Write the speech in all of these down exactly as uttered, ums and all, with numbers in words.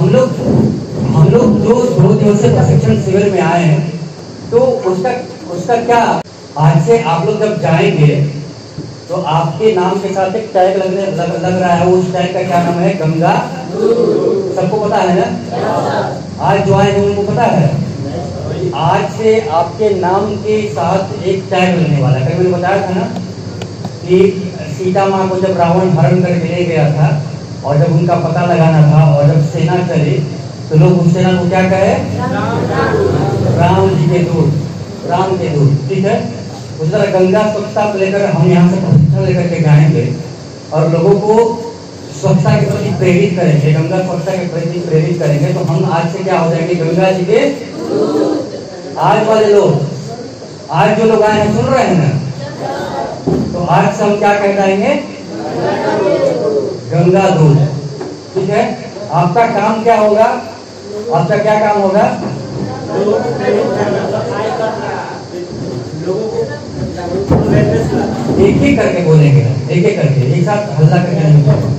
हम लोग हम लोग जो दो दिवसीय प्रशिक्षण शिविर में आए हैं, तो उसका उसका क्या, आज से आप लोग जब जाएंगे तो आपके नाम के साथ एक टैग लगने लग, लग रहा है। उस टैग का क्या नाम है? गंगा। सबको पता है ना? आज जो आए हैं उनको पता है। आज से आपके नाम के साथ एक टैग लगने वाला है। कल मैंने बताया था ना कि सीता माँ को जब रावण हरण करके ले गया था और जब उनका पता लगाना था और जब सेना चली तो लोग उस सेना को क्या कहे? राम जी के दूत, राम के दूत। ठीक है, उस तरह गंगा स्वच्छता को लेकर हम यहाँ से प्रशिक्षण लेकर के जाएंगे और लोगों को स्वच्छता के प्रति प्रेरित करेंगे, गंगा स्वच्छता के प्रति प्रेरित करेंगे। तो हम आज से क्या हो जाएंगे? गंगा जी के आज वाले लोग, आज जो लोग आए हैं सुन रहे हैं ना, तो आज से हम क्या कहलाएंगे? गंगा दूत। ठीक है, आपका काम क्या होगा? आपका क्या काम होगा? एक एक करके बोलेंगे, एक एक करके, एक साथ हल्ला करके नहीं बोलेंगे।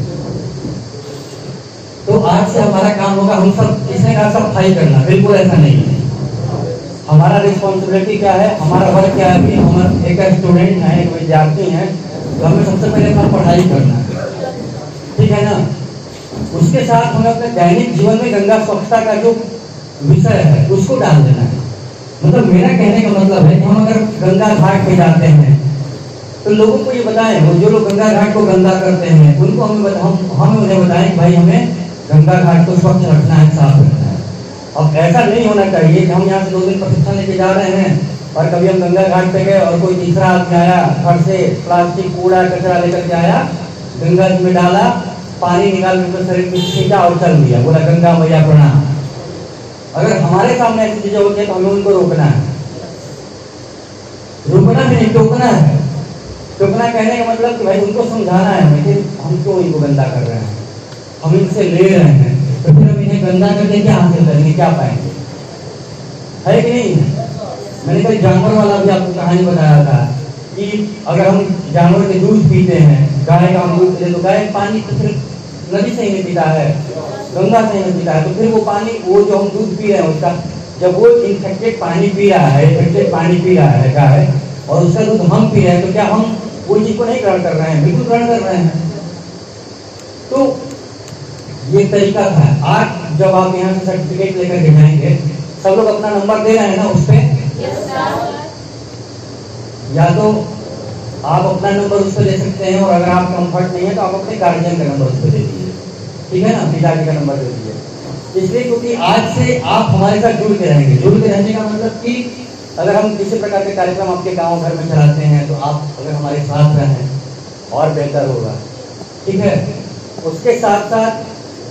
तो आज से हमारा काम होगा, हम सब किसने कहा सफाई करना? बिल्कुल ऐसा नहीं है। हमारा रिस्पॉन्सिबिलिटी क्या है? हमारा वर्क क्या है? कि हम एक स्टूडेंट हैं, एक विद्यार्थी हैं, तो हमें सबसे पहले अपना पढ़ाई करना है। ठीक है ना? उसके साथ हमें अपने दैनिक जीवन में गंगा स्वच्छता का जो विषय है उसको डाल देना है। मतलब मेरा कहने का मतलब है कि हम अगर गंगा घाट पे जाते हैं तो लोगों को ये बताएं, वो जो लोग गंगा घाट को गंदा करते हैं उनको हमें बता, हम हमें उन्हें बताएं कि भाई हमें गंगा घाट को स्वच्छ रखना है, साफ रखना है। अब ऐसा नहीं होना चाहिए कि हम यहाँ से दो दिन प्रशिक्षण लेके जा रहे हैं और कभी हम गंगा घाट पे गए और कोई तीसरा आदमी आया घर से प्लास्टिक कूड़ा कचरा लेकर के आया, गंगा जी में डाला, पानी निकाल के शरीर में छींटा और चल दिया, बोला गंगा मैया प्रणाम। अगर हमारे सामने ऐसी चीजें होती है तो हमें उनको रोकना है। रोकना भी नहीं, टोकना है। टोकना कहने का मतलब कि भाई उनको समझाना है हमें कि हम क्यों इनको गंदा कर रहे हैं, हम इनसे ले रहे हैं, तो फिर हम इन्हें गंदा करके क्या हासिल करेंगे, क्या पाएंगे? है कि नहीं? मैंने कल जानवर वाला भी आपको कहानी बताया था कि अगर हम जानवर के दूध पीते हैं, गाय का हम दूध पीते तो गाय पानी तो फिर नदी से ही नहीं पीता है, गंगा से ही नहीं पीता है, तो फिर वो पानी, वो जो हम दूध पी रहे हैं उसका, जब वो इन्फेक्टेड पानी पी रहा है, इन्फेक्टेड पानी पी रहा है गाय, और उसका दूध हम पी रहे हैं, तो क्या हम वो चीज को नहीं ग्रहण कर रहे हैं? बिल्कुल ग्रहण कर रहे हैं। तो ये तरीका था। आज जब आप यहाँ से सर्टिफिकेट लेकर के जाएंगे, सब लोग अपना नंबर दे रहे हैं ना उस पे? या तो आप अपना नंबर उस पर दे सकते हैं, और अगर आप कंफर्ट नहीं है तो आप अपने गार्जियन का नंबर उस पर दे दीजिए। ठीक है ना? पिताजी का नंबर दे दीजिए। इसलिए क्योंकि आज से आप हमारे साथ जुड़ के रहेंगे। जुड़ के रहने का मतलब कि अगर हम किसी प्रकार के कार्यक्रम आपके गांव घर में चलाते हैं तो आप अगर हमारे साथ रहें और बेहतर होगा। ठीक है? उसके साथ साथ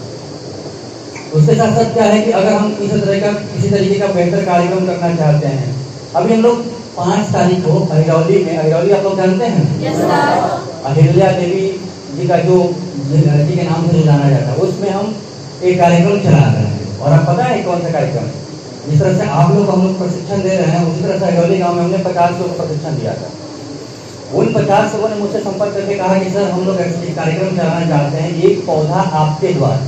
उसके साथ साथ क्या है कि अगर हम किसी तरह का किसी तरीके का बेहतर कार्यक्रम करना चाहते हैं, अभी हम लोग पाँच तारीख को अहिरौली में, अहिरौली आप लोग जानते हैं? yes, अहिल्या देवी जी का जो जी के नाम से जाना जाता है, उसमें हम एक कार्यक्रम चला रहे हैं। और आप पता है कौन सा कार्यक्रम? जिस तरह से आप लोग हम लोग प्रशिक्षण दे रहे हैं, उसी तरह से अहिरौली गाँव में हमने पचास लोगों को प्रशिक्षण दिया था। उन पचास लोगों ने मुझसे संपर्क करके कहा कि सर हम लोग ऐसे कार्यक्रम चलाना चाहते हैं, एक पौधा आपके द्वारा।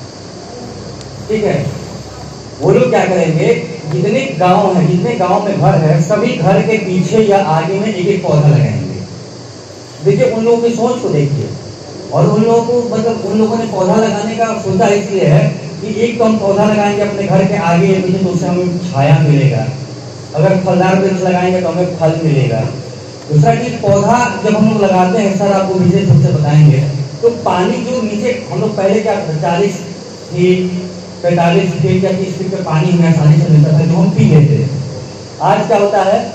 ठीक है? वो लोग क्या करेंगे, जितने गांव है, जितने गांव में घर है, सभी घर के पीछे या आगे में एक एक पौधा लगाएंगे। देखिए उन लोगों की सोच को देखिए, और उन लोगों को मतलब उन लोगों ने पौधा लगाने का सोचा इसलिए है कि एक तो हम पौधा लगाएंगे अपने घर के आगे या पीछे तो उससे हमें छाया मिलेगा, अगर फलदार वृक्ष लगाएंगे तो हमें फल मिलेगा। दूसरा चीज, पौधा जब हम लोग लगाते हैं, सर आपको विशेष रूप से बताएंगे, तो पानी जो नीचे हम लोग पहले क्या चालीस फीट पैंतालीस फीट या तीस फीट पे पानी हमें आसानी से मिलता था जो हम पी लेते थे। आज क्या होता है,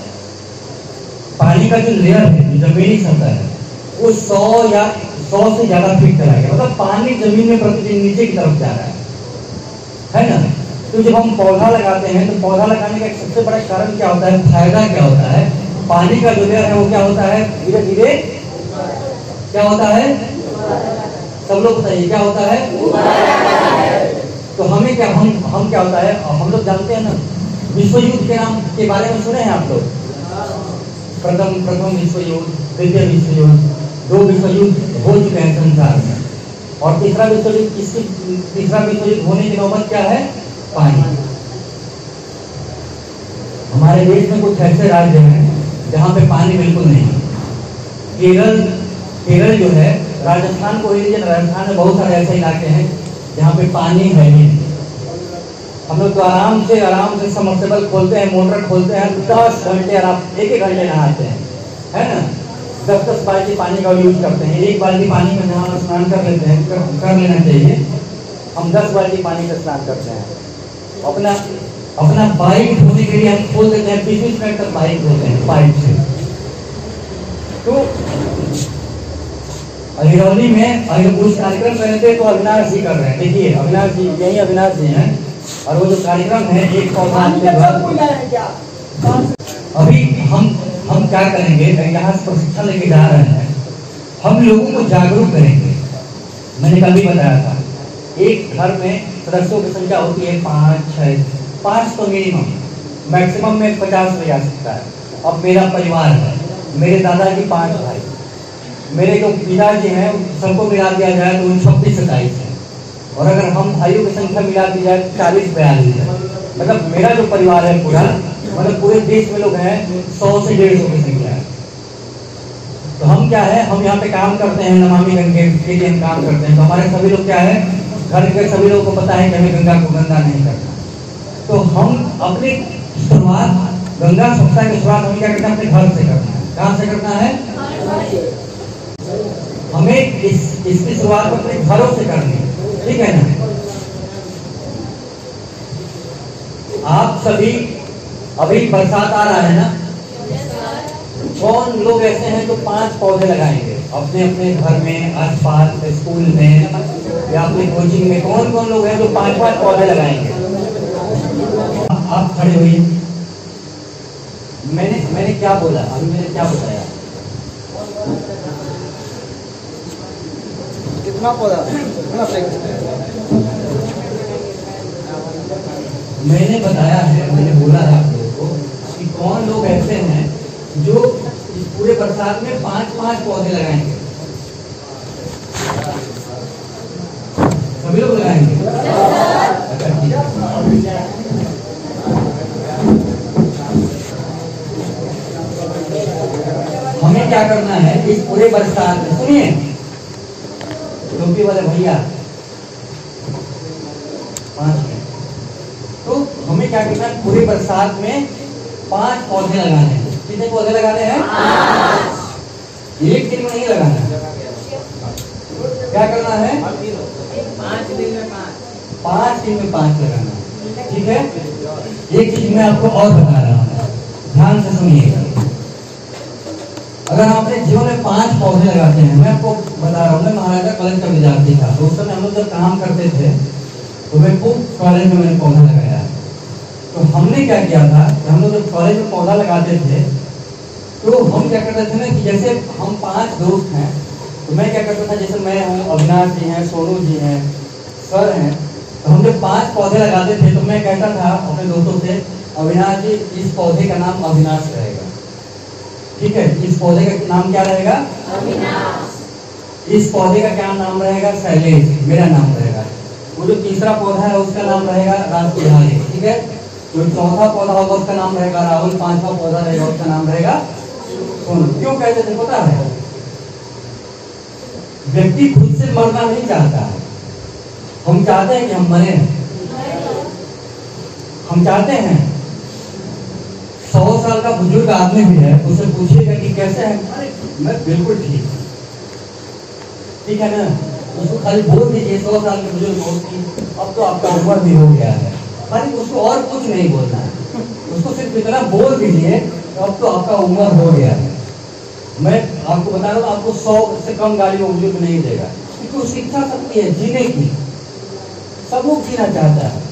पानी का जो लेयर है, जो जमीनी सतह है, वो सौ या सौ से ज्यादा फीट चला गया। मतलब पानी जमीन में प्रतिदिन नीचे की तरफ जा रहा है, है ना? तो जब हम पौधा लगाते हैं तो पौधा लगाने का एक सबसे बड़ा कारण क्या होता है, फायदा क्या होता है, पानी का जो लेयर है वो क्या होता है, धीरे धीरे क्या होता है? सब लोग बताइए क्या होता है? तो हमें क्या हम हम क्या होता है, हम लोग जानते हैं ना, विश्व युद्ध के नाम के बारे में सुने हैं आप लोग? प्रथम प्रथम विश्व युद्ध, द्वितीय विश्व युद्ध, दो विश्व युद्ध हो चुके हैं संसार में, और तीसरा विश्व युद्ध किसकी तीसरा विश्व युद्ध होने की नौबत क्या है? पानी। हमारे देश में कुछ ऐसे राज्य हैं जहाँ पे पानी बिल्कुल नहीं है। केरल केरल जो है, राजस्थान को लीजिए, राजस्थान में बहुत सारे ऐसे इलाके हैं जहाँ पे पानी है ही नहीं। हम लोग तो आराम से आराम से सबमर्सिबल खोलते हैं, मोटर खोलते हैं, दस घंटे आराम एक एक घंटे नहाते हैं, है ना। दस दस बाल्टी पानी का यूज करते हैं। एक बाल्टी पानी में नहा स्नान कर लेते हैं, कर, कर लेना चाहिए। हम दस बाल्टी पानी का स्नान करते हैं। अपना अपना बाइक धोने के लिए हम खोल देते हैं, बीस बीस मिनट तक बाइक धोते हैं पाइप से। तो हिरौली में अगर कुछ कार्यक्रम कर रहे थे तो अविनाश जी कर रहे हैं। देखिए अविनाश जी, यही अविनाश जी हैं। और वो जो कार्यक्रम है एक पौधा अभी हम हम क्या करेंगे, यहाँ से प्रशिक्षण लेके जा रहे हैं, हम लोगों को जागरूक करेंगे। मैंने कल भी बताया था, एक घर में सदस्यों की संख्या होती है पाँच छः, पाँच तो मिनिमम, मैक्सिमम में पचास में जा सकता है। अब मेरा परिवार है, मेरे दादाजी पाँच भाई, मेरे जो पिताजी हैं सबको मिला दिया जाए तो छब्बीस सत्ताईस है। और अगर हम भाइयों की संख्या मिला दी जाए चालीस बयालीस है। मतलब मेरा जो परिवार है पूरा, मतलब पूरे देश में लोग हैं सौ से डेढ़ सौ की संख्या है। तो हम क्या है, हम यहाँ पे काम करते हैं, नमामि गंगे के लिए हम काम करते हैं। तो हमारे सभी लोग क्या है, घर के सभी लोगों को पता है कि हमें गंगा को गंदा नहीं करना। तो हम अपनी शुरुआत, गंगा स्वच्छता की शुरुआत हम क्या करते हैं, अपने घर से करना है। कहाँ से करना है? हमें इस इसकी शुरुआत अपने घरों से करनी है, ठीक है ना। आप सभी, अभी बरसात आ रहा है ना, कौन लोग ऐसे हैं जो पांच पौधे लगाएंगे अपने अपने घर में, आसपास, स्कूल में या अपने कोचिंग में? कौन कौन लोग हैं जो पांच पांच पौधे लगाएंगे? आप खड़े होइए। मैंने मैंने क्या बोला अभी, मैंने क्या बताया? कितना पौधा? मैंने बताया है, मैंने बोला है आप लोगों को कि कौन लोग ऐसे हैं जो इस पूरे बरसात में पांच पांच पौधे लगाएंगे। सभी लोग लगाएंगे? अच्छा ठीक है। हमें क्या करना है इस पूरे बरसात में, सुनिए टोपी वाले भैया, पांच मिनट। तो हमें क्या करना है, पूरे बरसात में पांच पौधे लगाने हैं। कितने पौधे लगाने हैं? एक दिन में नहीं लगाना है। क्या करना है? पाँच दिन में पाँच पांच दिन में पांच लगाना है, ठीक है। एक चीज मैं आपको और बता रहा हूँ, ध्यान से सुनिएगा। अगर आप अपने जीवन में पांच पौधे लगाते हैं, मैं आपको बता रहा हूँ, मैं महाराजा कॉलेज का विद्यार्थी था, तो उस समय हम लोग जब काम करते थे तो मैं खूब कॉलेज में मैंने पौधा लगाया। तो हमने क्या किया था, हम लोग जब कॉलेज में पौधा लगाते थे तो हम क्या करते थे ना कि जैसे हम पांच दोस्त हैं, तो मैं क्या करता था, जैसे मैं हूँ, अविनाश जी हैं, सोनू जी हैं, सर हैं, तो हम जब पांच पौधे लगाते थे तो मैं कहता था अपने दोस्तों से, अविनाश जी इस पौधे का नाम अविनाश रहेगा, ठीक है। इस पौधे का नाम क्या रहेगा? अविनाश। इस पौधे का क्या नाम रहेगा? शैलेश, मेरा नाम रहेगा। वो जो तीसरा पौधा है उसका नाम रहेगा राजबिहारी, ठीक है। जो चौथा पौधा होगा उसका नाम रहेगा राहुल, पांचवा पौधा रहेगा उसका नाम रहेगा सोनू। क्यों कहते थे पता है? व्यक्ति खुद से मरना नहीं चाहता है, हम चाहते हैं कि हम मरे। हम चाहते हैं, सौ साल का बुजुर्ग आदमी भी है, उससे पूछिएगा कि कैसे है, अरे मैं बिल्कुल ठीक, ठीक है ना। उसको खाली बोल दीजिए, सौ साल के बुजुर्ग हो कि अब तो आपका उम्र भी हो गया है, खाली उसको और कुछ नहीं बोलना है, उसको सिर्फ इतना बोल दीजिए अब तो आपका उम्र हो गया है। मैं आपको बता रहा हूँ, आपको सौ से कम गाली वो बुजुर्ग नहीं देगा, क्योंकि उसकी इच्छा शक्ति है जीने की, सब लोग जीना चाहता है।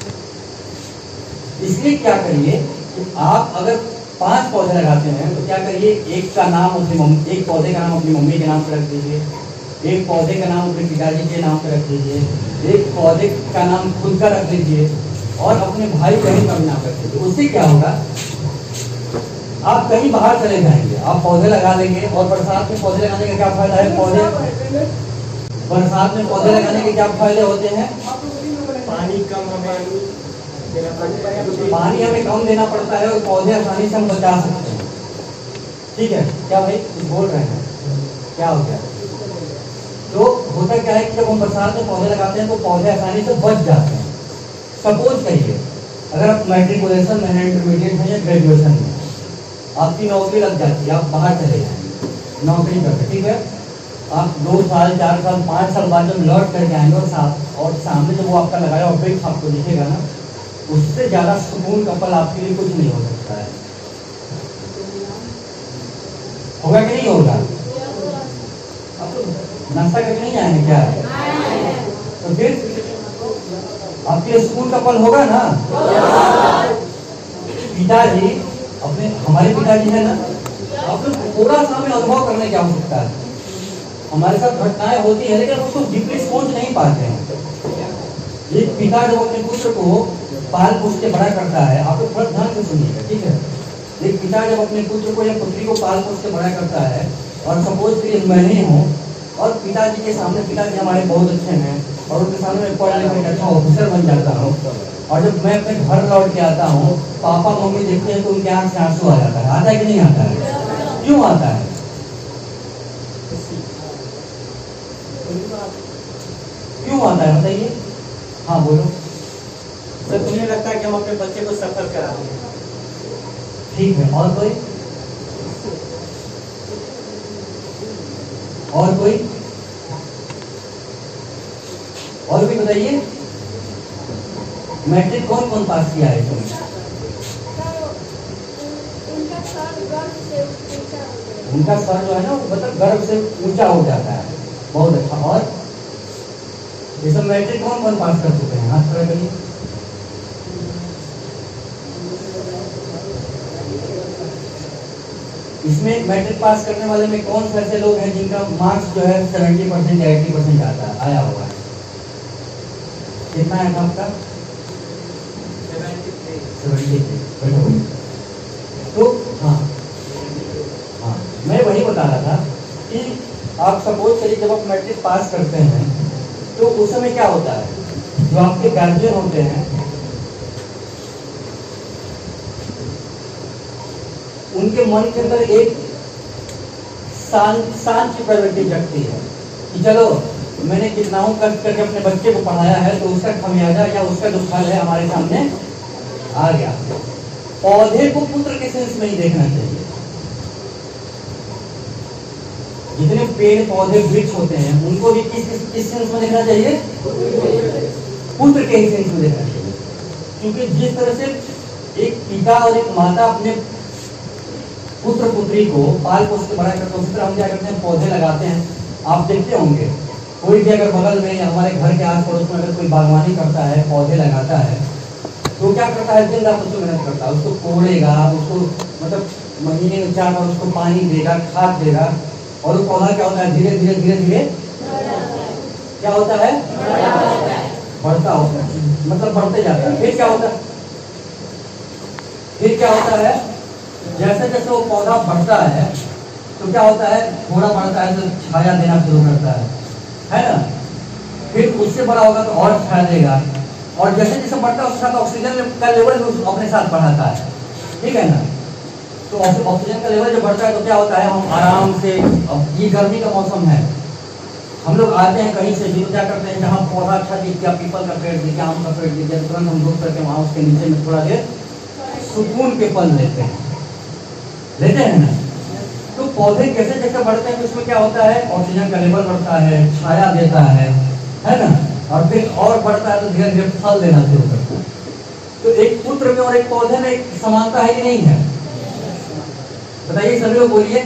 इसलिए क्या करिए कि आप अगर पांच पौधे लगाते हैं तो क्या करिए, एक का नाम अपनी मम्मी, एक पौधे का नाम अपनी मम्मी के नाम पर रख दीजिए, एक पौधे का नाम अपने पिताजी के नाम पर रख दीजिए, एक पौधे का नाम खुद का रख लीजिए और अपने भाई बहन का भी नाम रख दीजिए। उससे क्या होगा, आप कहीं बाहर चले जाएंगे, आप पौधे लगा लेंगे। और बरसात में पौधे लगाने का क्या फायदा है? पौधे बरसात में पौधे लगाने के क्या फायदे होते हैं? पानी कम हमें देना पड़ता है, पानी हमें कम देना पड़ता है और पौधे आसानी से हम बचा सकते हैं। ठीक है, क्या भाई कुछ बोल रहे हैं? क्या हो गया? तो होता क्या है कि जब हम बरसात में पौधे लगाते हैं तो पौधे आसानी से बच जाते हैं। सपोज करिए अगर आप मैट्रिकुलेशन में हैं, इंटरमीडिएट हैं या ग्रेजुएशन में, आपकी नौकरी लग जाती है, आप बाहर चले जाएंगे नौकरी करके, ठीक है, आप दो साल चार साल पाँच साल बाद जब लौट करके आएंगे और साथ और सामने जब वो आपका लगाया और वृक्ष आपको दिखेगा ना, उससे ज्यादा सुकून का पल आपके लिए कुछ नहीं हो सकता है। होगा कि नहीं होगा? आप तो नाश्ता करके नहीं आएंगे क्या? तो फिर आपके लिए सुकून का पल होगा ना? पिताजी अपने हमारे पिताजी है ना, आप लोग थोड़ा सा हमें अनुभव करने की आवश्यकता है। हमारे साथ घटनाएं होती है लेकिन उसको डीपली सोच नहीं पाते हैं। एक पिता जब अपने पुत्र को पाल पोस के बड़ा करता है, आप लोग थोड़ा ध्यान से सुनिएगा, ठीक है। एक पिता जब अपने पुत्र को या पुत्री को पाल पोस के बड़ा करता है और सपोज करिए मैं ही हूँ और पिताजी के सामने, पिताजी हमारे बहुत अच्छे हैं और उनके सामने मैं पढ़ लिख अच्छा ऑफिसर बन जाता हूँ और जब मैं अपने घर लौट के आता हूँ, पापा मम्मी देखते हैं तो उनके आंख से आंसू आ जाता है। आता है कि नहीं आता है? क्यों आता है? क्यों आता है बताइए? हाँ बोलो। सर तुम्हें लगता है कि हम अपने बच्चे को सफल करा दें? ठीक है, और कोई? और कोई? और भी बताइए। मैट्रिक कौन कौन पास किया है इसमें? उनका सर जो है ना मतलब गर्व से ऊंचा हो जाता है। बहुत अच्छा। और ये सब मैट्रिक कौन कौन पास कर चुके हैं? हाथ खड़ा करिए। इसमें मैट्रिक पास करने वाले में कौन से ऐसे लोग हैं जिनका मार्क्स जो है सेवेंटी परसेंट या एटी परसेंट आता है, आया हुआ है? कितना है आपका? सेवेंटी। तो हाँ हाँ मैं वही बता रहा था कि आप सपोज करिए जब आप मैट्रिक पास करते हैं तो उस समय क्या होता है, जो आपके गार्जियन होते हैं उनके मन के अंदर एक शांत शांत की प्रवृत्ति जगती है कि चलो मैंने कितनाओं कष्ट करके अपने बच्चे को पढ़ाया है तो उसका खमियाजा या उसका जो फल है हमारे सामने आ गया। पौधे को पुत्र के सेंस में ही देखना चाहिए। जितने पेड़ पौधे वृक्ष होते हैं उनको भी किस किस, किस सेंस में देखना चाहिए? पुत्र के ही सेंस में देखना चाहिए। क्योंकि जिस तरह से एक पिता और एक माता अपने पुत्र पुत्री को पाल पोस के बड़ा करते हैं, उसी तरह हम क्या करते हैं, पौधे लगाते हैं। आप देखते होंगे कोई भी अगर बगल में या हमारे घर के आस पड़ोस में अगर कोई बागवानी करता है, पौधे लगाता है, तो क्या करता है, दिन रात उसको मेहनत करता है, उसको कोड़ेगा, उसको मतलब महीने में चार बार उसको पानी देगा, खाद देगा और वो पौधा क्या होता है, धीरे धीरे धीरे धीरे क्या होता है, बढ़ता होता है, मतलब बढ़ते जाता है। फिर क्या होता है, फिर क्या होता है, जैसे जैसे वो पौधा बढ़ता है तो क्या होता है, थोड़ा बढ़ता है तो छाया देना शुरू करता है, है ना। फिर उससे बड़ा होगा तो और छाया देगा और जैसे जैसे बढ़ता है उसके साथ ऑक्सीजन का लेवल अपने साथ बढ़ाता है, ठीक है ना। तो ऑक्सीजन का लेवल जब बढ़ता है तो क्या होता है, हम आराम से, अब ये गर्मी का मौसम है, हम लोग आते हैं कहीं से भी तो क्या करते हैं, जहाँ पौधा अच्छा दिख गया, पीपल का पेड़ दिख गया, आम का पेड़ दिख गया, तुरंत हम रुक करके वहाँ उसके नीचे में थोड़ा देर सुकून के पल लेते हैं, लेते हैं ना। तो पौधे जैसे जैसे बढ़ते हैं तो उसमें क्या होता है, ऑक्सीजन का लेवल बढ़ता है, छाया देता है, है ना, और फिर और बढ़ता है तो धीरे धीरे फल देना शुरू करता है। तो एक पुत्र में और एक पौधे में एक समानता है कि नहीं है? बताइए सभी लोग बोलिए,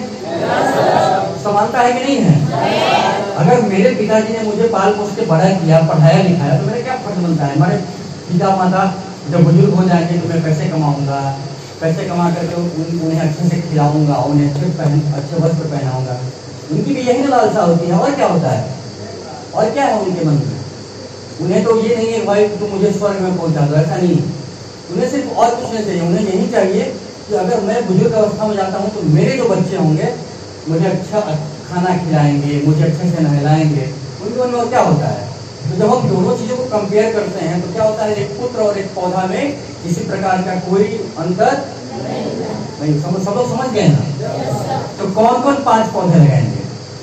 समानता है कि नहीं है? अगर मेरे पिताजी ने मुझे पाल पोस के बड़ा किया, पढ़ाया लिखाया, तो मेरा क्या फर्ज बनता है, हमारे पिता माता जब बुजुर्ग हो जाएंगे तो मैं पैसे कमाऊंगा, पैसे कमा करके उन, उन्हें अच्छे से खिलाऊंगा, उन्हें अच्छे पहन अच्छे वस्त्र पहनाऊंगा। उनकी भी यही लालसा होती है। और क्या होता है, और क्या है उनके मन में? उन्हें तो ये नहीं है भाई तुम मुझे स्वर्ग में पहुंचा दो, ऐसा नहीं। उन्हें सिर्फ और कुछ नहीं चाहिए, उन्हें यही चाहिए कि अगर मैं बुजुर्ग अवस्था में जाता हूँ तो मेरे जो बच्चे होंगे मुझे अच्छा खाना खिलाएंगे, मुझे अच्छे से नहलाएंगे। उनके मन में क्या होता है? तो जब हम दोनों चीजों को कंपेयर करते हैं तो क्या होता है, एक पुत्र और एक पौधा में किसी प्रकार का कोई अंतर नहीं। सब सब लोग समझ गए ना? तो कौन कौन पांच पौधे लगाएंगे?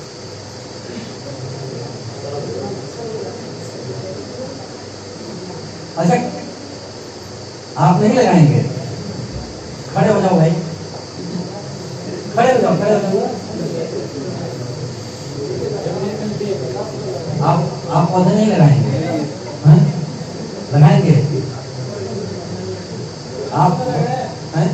अच्छा, आप नहीं लगाएंगे? खड़े हो जाओ भाई, खड़े हो जाओ, खड़े हो जाओ। आप आप पौधे नहीं लगाएंगे? हैं? लगाएंगे आप? हैं?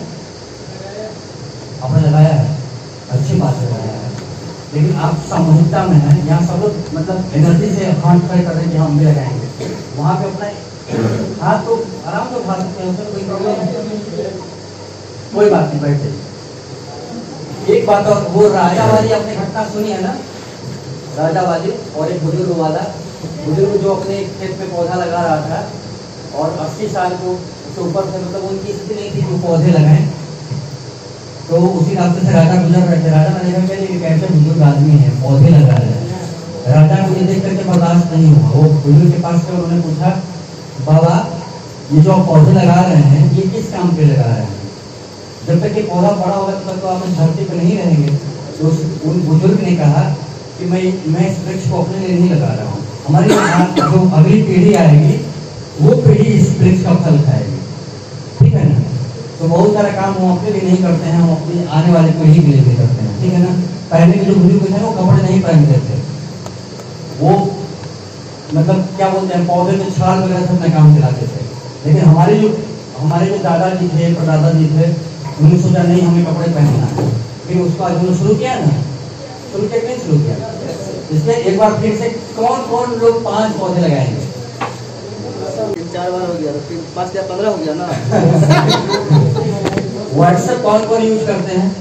आपने लगाया है, अच्छी बात है, लगाया है, लेकिन आप सामूहिकता में हैं, यहाँ सब लोग मतलब एनर्जी से हाथ खड़े कर रहे हैं कि हम भी लगाएंगे। वहाँ पे अपना हाथ तो आराम से उठा सकते हैं, उसमें कोई प्रॉब्लम नहीं, कोई बात नहीं, बैठ जाइए। एक बात और, वो राजा वाली आपने घटना सुनी है ना, राजा वाली और एक बुजुर्ग वाला, बुजुर्ग जो अपने खेत में पौधा लगा रहा था और अस्सी साल को उसके ऊपर से मतलब उनकी स्थिति नहीं थी कि पौधे लगाएं, तो उसी रास्ते से राजा गुजर रहे थे। राजा ने देखा कि कैसे बुजुर्ग आदमी है पौधे लगा रहे हैं। राजा को ये देख करके बर्दाश्त नहीं हुआ, वो बुजुर्ग के पास से उन्होंने पूछा, बाबा ये जो आप पौधे लगा रहे हैं ये किस काम पे लगा रहे हैं? जब तक ये पौधा बड़ा होगा तब तक तो आप इस धरती पर नहीं रहेंगे। तो उन बुजुर्ग ने कहा कि मैं मैं इस वृक्ष को अपने लिए नहीं लगा रहा हूँ, हमारी जो अगली पीढ़ी आएगी वो पीढ़ी इस वृक्ष का फल खाएगी, ठीक है ना? तो बहुत सारा काम हम अपने लिए नहीं करते हैं, हम अपनी आने वाली पीढ़ी के लिए भी करते हैं, ठीक है ना? पहले के जो बुजुर्ग थे वो कपड़े नहीं पहनते थे, वो मतलब क्या बोलते हैं, पौधे में छाल वगैरह से अपना काम चलाते थे। लेकिन हमारे जो हमारे जो दादाजी थे, परदादा जी थे, उन्होंने सोचा नहीं हमें कपड़े पहनना है, फिर उसको आज उन्होंने शुरू किया ना, शुरू किया नहीं शुरू किया। इसलिए एक बार फिर से कौन कौन लोग पांच पौधे लगाएंगे? चार बार हो गया तो फिर पाँच या पंद्रह हो गया ना। व्हाट्सएप कौन कौन यूज करते हैं?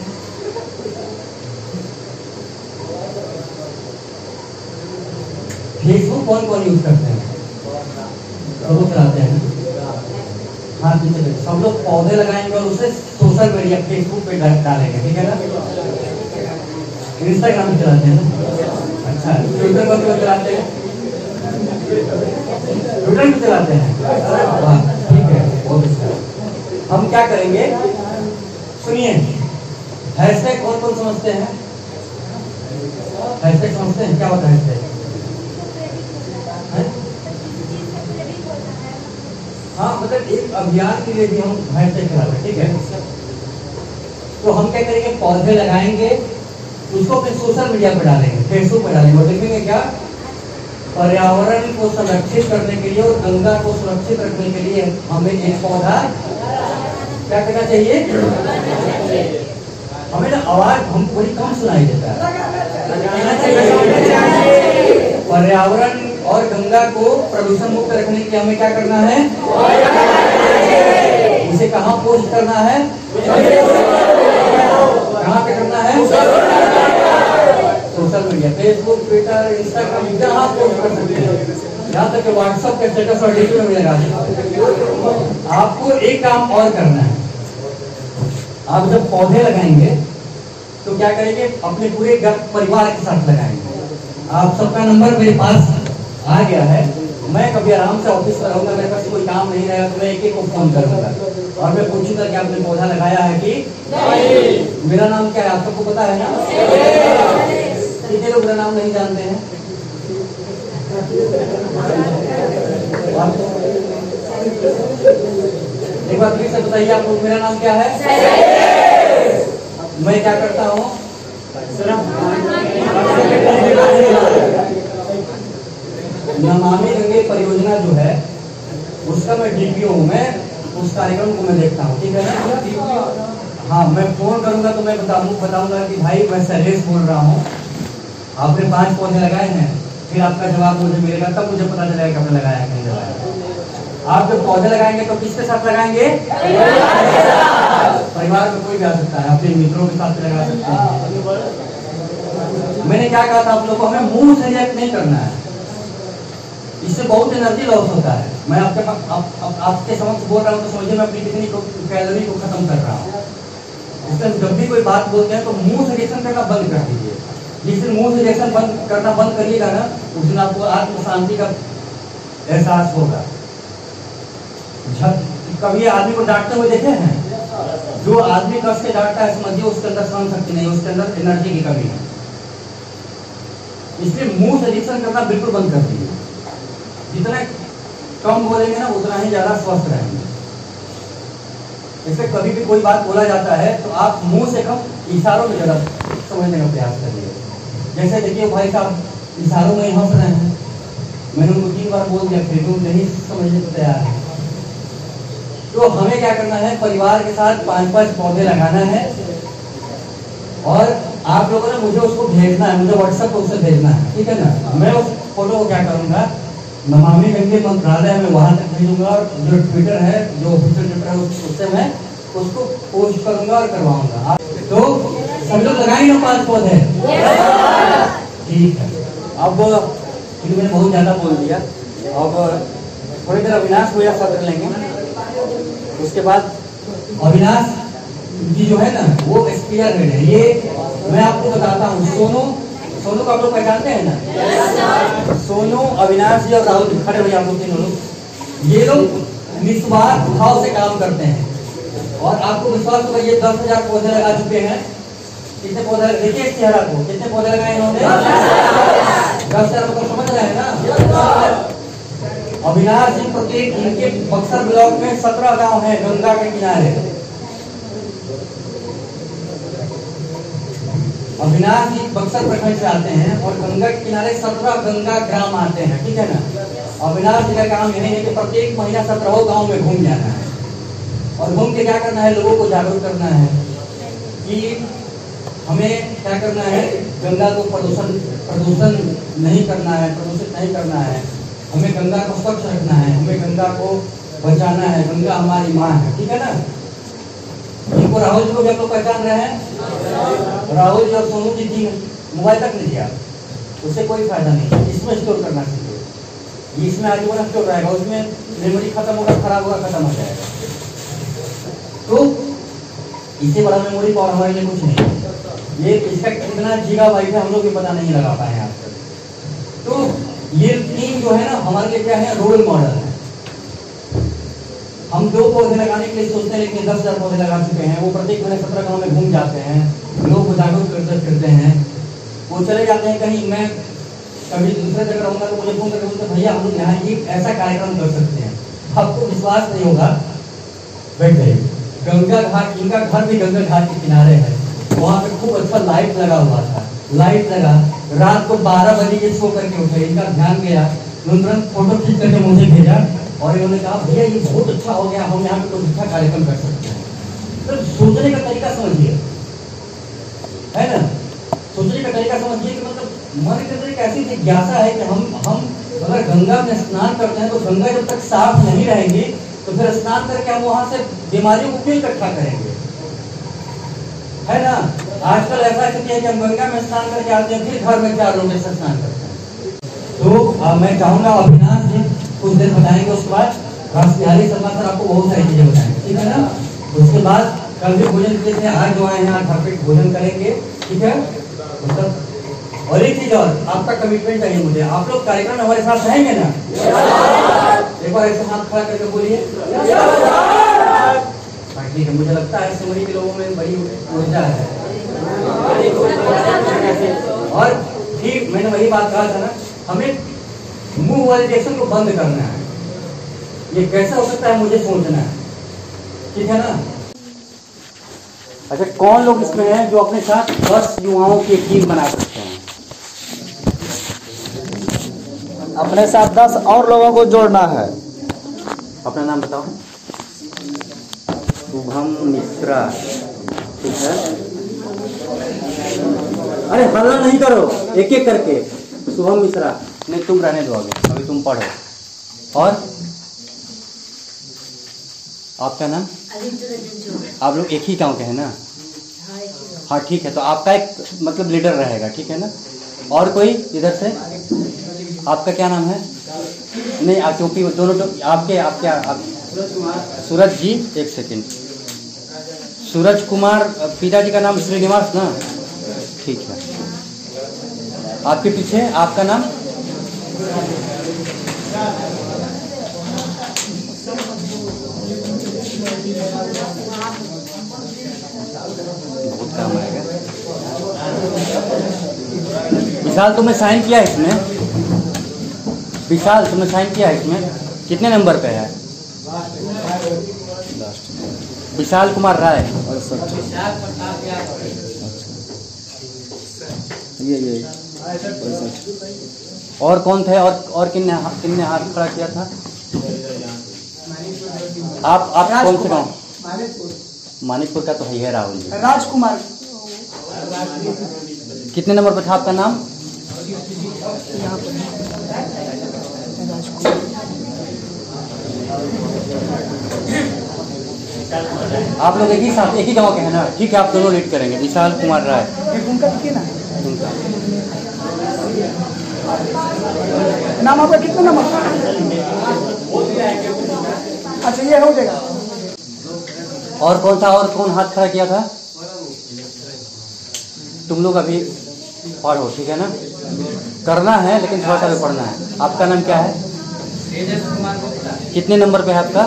फेसबुक कौन कौन यूज करते हैं? सब लोग चलाते हैं। हाँ पीछे देखो, सब लोग पौधे लगाएंगे और उसे सोशल मीडिया फेसबुक पे डालेंगे, ठीक है ना? इंस्टाग्राम पे चलाते हैं ना? अच्छा, ट्विटर पर क्यों चलाते हैं? ट्विटर पे चलाते हैं, वाह ठीक है, बहुत अच्छा। हम क्या करेंगे, सुनिए, हैशटैग कौन कौन समझते हैं? हैशटैग समझते हैं, क्या होता है हैशटैग? हाँ मतलब एक अभियान के लिए भी हम हैशटैग चलाते हैं, ठीक है? तो हम क्या करेंगे, पौधे लगाएंगे, उसको फिर सोशल मीडिया पे डालेंगे, फेसबुक पे डालेंगे, और देखेंगे क्या, पर्यावरण को संरक्षित करने के लिए और गंगा को सुरक्षित रखने के लिए हमें एक पौधा क्या करना चाहिए? हमें ना आवाज हम बड़ी कम सुनाई देता है। पर्यावरण और गंगा को प्रदूषण मुक्त रखने के लिए हमें क्या करना है? इसे कहाँ पोस्ट करना है? कहाँ पे करना है? Social media, Facebook, Twitter, Instagram, जहाँ पोस्ट कर सकते हैं, यहाँ तक कि व्हाट्सएप के स्टेटस और डीपी में लगा सकते हैं। आपको एक काम और करना है, आप जब पौधे लगाएंगे तो क्या करेंगे, अपने पूरे घर परिवार के साथ लगाएंगे। आप सबका नंबर मेरे पास आ गया है, मैं कभी आराम से ऑफिस पर रहूंगा, मेरे पास कोई काम नहीं रहेगा तो मैं एक एक को फोन करूंगा और मैं पूछूंगा कि आपने पौधा लगाया है कि नहीं? मेरा नाम क्या है आप सबको पता है ना? कितने लोग मेरा नाम नहीं जानते हैं? एक बार फिर से बताइए आप लोग, मेरा नाम क्या है? मैं क्या करता हूँ? नमामि गंगे परियोजना जो है उसका मैं डीपीओ हूँ, मैं उस कार्यक्रम को मैं देखता हूँ, ठीक है ना? हाँ, मैं फोन करूंगा तो मैं बताऊँ बताऊंगा कि भाई मैं शैलेश बोल रहा हूँ, आपने पांच पौधे लगाए हैं, फिर आपका जवाब मुझे मिलेगा, तब मुझे पता चलेगा कि आपने लगाया नहीं लगाया। आप जब पौधे लगाएंगे तो किसके साथ लगाएंगे? परिवार में कोई भी आ सकता है, अपने मित्रों के साथ लगा सकते हैं। मैंने क्या कहा था आप लोगों को, हमें मुंह से रिएक्ट नहीं करना है, इससे बहुत एनर्जी लॉस होता है। मैं आपके आप, आप, आपके समक्ष बोल रहा हूँ तो समझिए मैं अपनी कितनी कैलोरी को खत्म कर रहा हूँ। इसलिए जब भी कोई बात बोलते हैं तो मुंह से रिएक्शन करना बंद कर दीजिए। जिस दिन मुंह से रिएक्शन बंद करना बंद करिएगा ना, उस दिन आपको आत्म शांति का एहसास होगा। कभी आदमी को डांटते हुए देखे हैं? जो आदमी कष्ट से डांटता है समझिए उसके अंदर सहन शक्ति नहीं, उसके अंदर एनर्जी की कमी है। इसलिए मुंह से रिएक्शन करना बिल्कुल बंद कर दीजिए। जितना कम बोलेंगे ना उतना ही ज्यादा स्वस्थ रहेंगे। इससे कभी भी कोई बात बोला जाता है तो आप मुंह से कम इशारों में ज्यादा समझने का प्रयास करिए। जैसे देखिए भाई साहब इशारों में हंस रहे हैं, मैंने उनको तीन बार बोल दिया फिर भी नहीं समझने को तैयार है। तो हमें क्या करना है, परिवार के साथ पांच पांच पौधे लगाना है और आप लोगों ने मुझे उसको भेजना है, मुझे व्हाट्सएप पर उससे भेजना है, ठीक है ना। मैं उस फोटो को क्या करूंगा, नमामि गंगे मंत्रालय में वहां तक भेजूंगा और जो ट्विटर है, जो ऑफिशियल ट्विटर है उससे मैं उसको पोस्ट करूंगा और करवाऊंगा। तो सब लोग लगाएंगे ना पांच पौधे, ठीक है। अब क्योंकि मैंने बहुत ज्यादा बोल दिया, अब थोड़ी देर अविनाश भैया सत्र लेंगे, उसके बाद अविनाश जी जो है ना वो एक्सपीरियर है। ये मैं आपको बताता हूँ, सोनू सोनू को आप लोग पहचानते हैं ना? सोनू, अविनाश जी और राहुल जी खड़े हुए आप लोग तीनों लोग, ये लोग निस्वार्थ भाव से काम करते हैं और आपको विश्वास होगा ये दस हजार पौधे लगा चुके हैं। कितने पौधे देखिए इस चेहरा को, कितने पौधे लगाए इन्होंने? दस हजार को समझ रहे हैं ना? अविनाश जी प्रत्येक इनके बक्सर ब्लॉक में सत्रह गांव है गंगा के किनारे। अविनाश जी बक्सर प्रखंड से आते हैं और गंगा के किनारे सत्रह गंगा ग्राम आते हैं, ठीक है ना। अविनाश जी का काम यही है कि प्रत्येक महीना सत्रह गांव में घूम जाना है और घूम के क्या करना है, लोगों को जागरूक करना है कि हमें क्या करना है, गंगा को प्रदूषण प्रदूषण नहीं करना है, प्रदूषित नहीं करना है, हमें गंगा को स्वच्छ रखना है, हमें गंगा को बचाना है, गंगा हमारी माँ है, ठीक है ना। इनको राहुल जी को भी आप लोग पहचान रहे हैं? राहुल जी और सोनू जी की मोबाइल तक नहीं दिया, उससे कोई फायदा नहीं। इसमें स्टोर करना चाहिए, इसमें आगे वाला स्टोर रहेगा, उसमें मेमोरी खत्म होगा, खराब होगा, खत्म हो जाएगा। तो इससे बड़ा मेमोरी पावर हमारे लिए कुछ नहीं। ये इसका कितना गीगाबाइट है हम लोग भी पता नहीं लगा पाए आज तक। तो ये टीम जो है ना हमारे लिए क्या है, रोल मॉडल है। हम दो पौधे लगाने के लिए सोचते हैं लेकिन दस हजार पौधे लगा चुके हैं। वो प्रत्येक महीने सत्रह गांव में घूम जाते हैं, लोग को जागरूक करते फिरते हैं। वो चले जाते हैं कहीं, मैं कभी दूसरे जगह रहूंगा तो मुझे फोन करके बोलते भैया हम लोग यहाँ ये ऐसा कार्यक्रम कर सकते हैं। आपको विश्वास नहीं होगा, बैठ जाइए, गंगा घाट, इनका घर भी गंगा घाट के किनारे है, वहाँ पे खूब अच्छा लाइट लगा हुआ था। लाइट लगा, रात को बारह बजे ये सो करके उठे, इनका ध्यान गया, तुरंत फोटो खींच करके मुझे भेजा और इन्होंने कहा भैया ये बहुत अच्छा हो गया, हम यहाँ पे कुछ अच्छा कार्यक्रम कर सकते हैं। तो सोचने का तरीका समझिए, है ना, सोचने का तरीका समझिए कि मतलब मन के अंदर एक ऐसी जिज्ञासा है कि हम हम अगर गंगा में स्नान करते हैं तो गंगा जब तक साफ नहीं रहेंगी तो फिर स्नान करके हम वहां से बीमारियों को क्यों इकट्ठा करेंगे, है ना। आजकल ऐसा स्थिति है कि हम गंगा में स्नान करके आते हैं, फिर घर में चार लोग ऐसा स्नान करते हैं। तो आ, मैं चाहूंगा अविनाश जी कुछ देर बताएंगे, उसके बाद रास बिहारी शर्मा सर आपको बहुत सारी चीजें बताएंगे, ठीक है ना। उसके बाद कल भी भोजन के लिए आज जो आए हैं घर पे भोजन करेंगे, ठीक है। मतलब और एक चीज और, आपका कमिटमेंट चाहिए मुझे, आप लोग कार्यक्रम में हमारे साथ रहेंगे ना? एक बार ऐसे हाथ खड़ा करके बोलिए। ठीक है, मुझे लगता है सिमरी के लोगों में बड़ी ऊर्जा है। और ठीक मैंने वही बात कहा था ना, हमें मुंह वाले रिएक्शन को बंद करना है। ये कैसे हो सकता है मुझे सोचना है, ठीक है ना। अच्छा, कौन लोग इसमें हैं जो अपने साथ दस युवाओं की टीम बना सकते हैं? अपने साथ दस और लोगों को जोड़ना है। अपना नाम बताओ। शुभम मिश्रा, ठीक है। अरे हल्ला नहीं करो, एक एक करके। शुभम मिश्रा, नहीं तुम रहने दो आगे, अभी तुम पढ़ो। और आपका नाम? आप लोग एक ही गांव के हैं ना? हाँ ठीक है, तो आपका एक मतलब लीडर रहेगा, ठीक है ना। और कोई इधर से? आपका क्या नाम है? नहीं, क्योंकि दोनों तो आपके आपके आप, सूरज जी, एक सेकंड। सूरज कुमार, पिताजी का नाम श्रीनिवास ना? ठीक है। आपके पीछे आपका नाम? बहुत काम आएगा। विशाल तुमने साइन किया है इसमें? विशाल तुमने साइन किया है इसमें? कितने नंबर पे है? विशाल कुमार राय। ये ये और कौन थे? और और किन्ने किन्ने हाथ खड़ा किया था? आप आप कौन से गाँव? मानिकपुर का तो है राहुल जी। राजकुमार। कितने नंबर पर था आपका नाम? आप लोग एक ही साथ एक ही गांव के हैं ना? ठीक है, आप दोनों लीड करेंगे। विशाल कुमार राय उनका कितना है? उनका नाम आपका कितना नंबर? अच्छा ये हो जाएगा। और कौन था? और कौन हाथ खड़ा किया था? तुम लोग अभी पढ़ो, ठीक है ना? करना है लेकिन थोड़ा सा भी पढ़ना है। आपका नाम क्या है? कितने नंबर पे है आपका?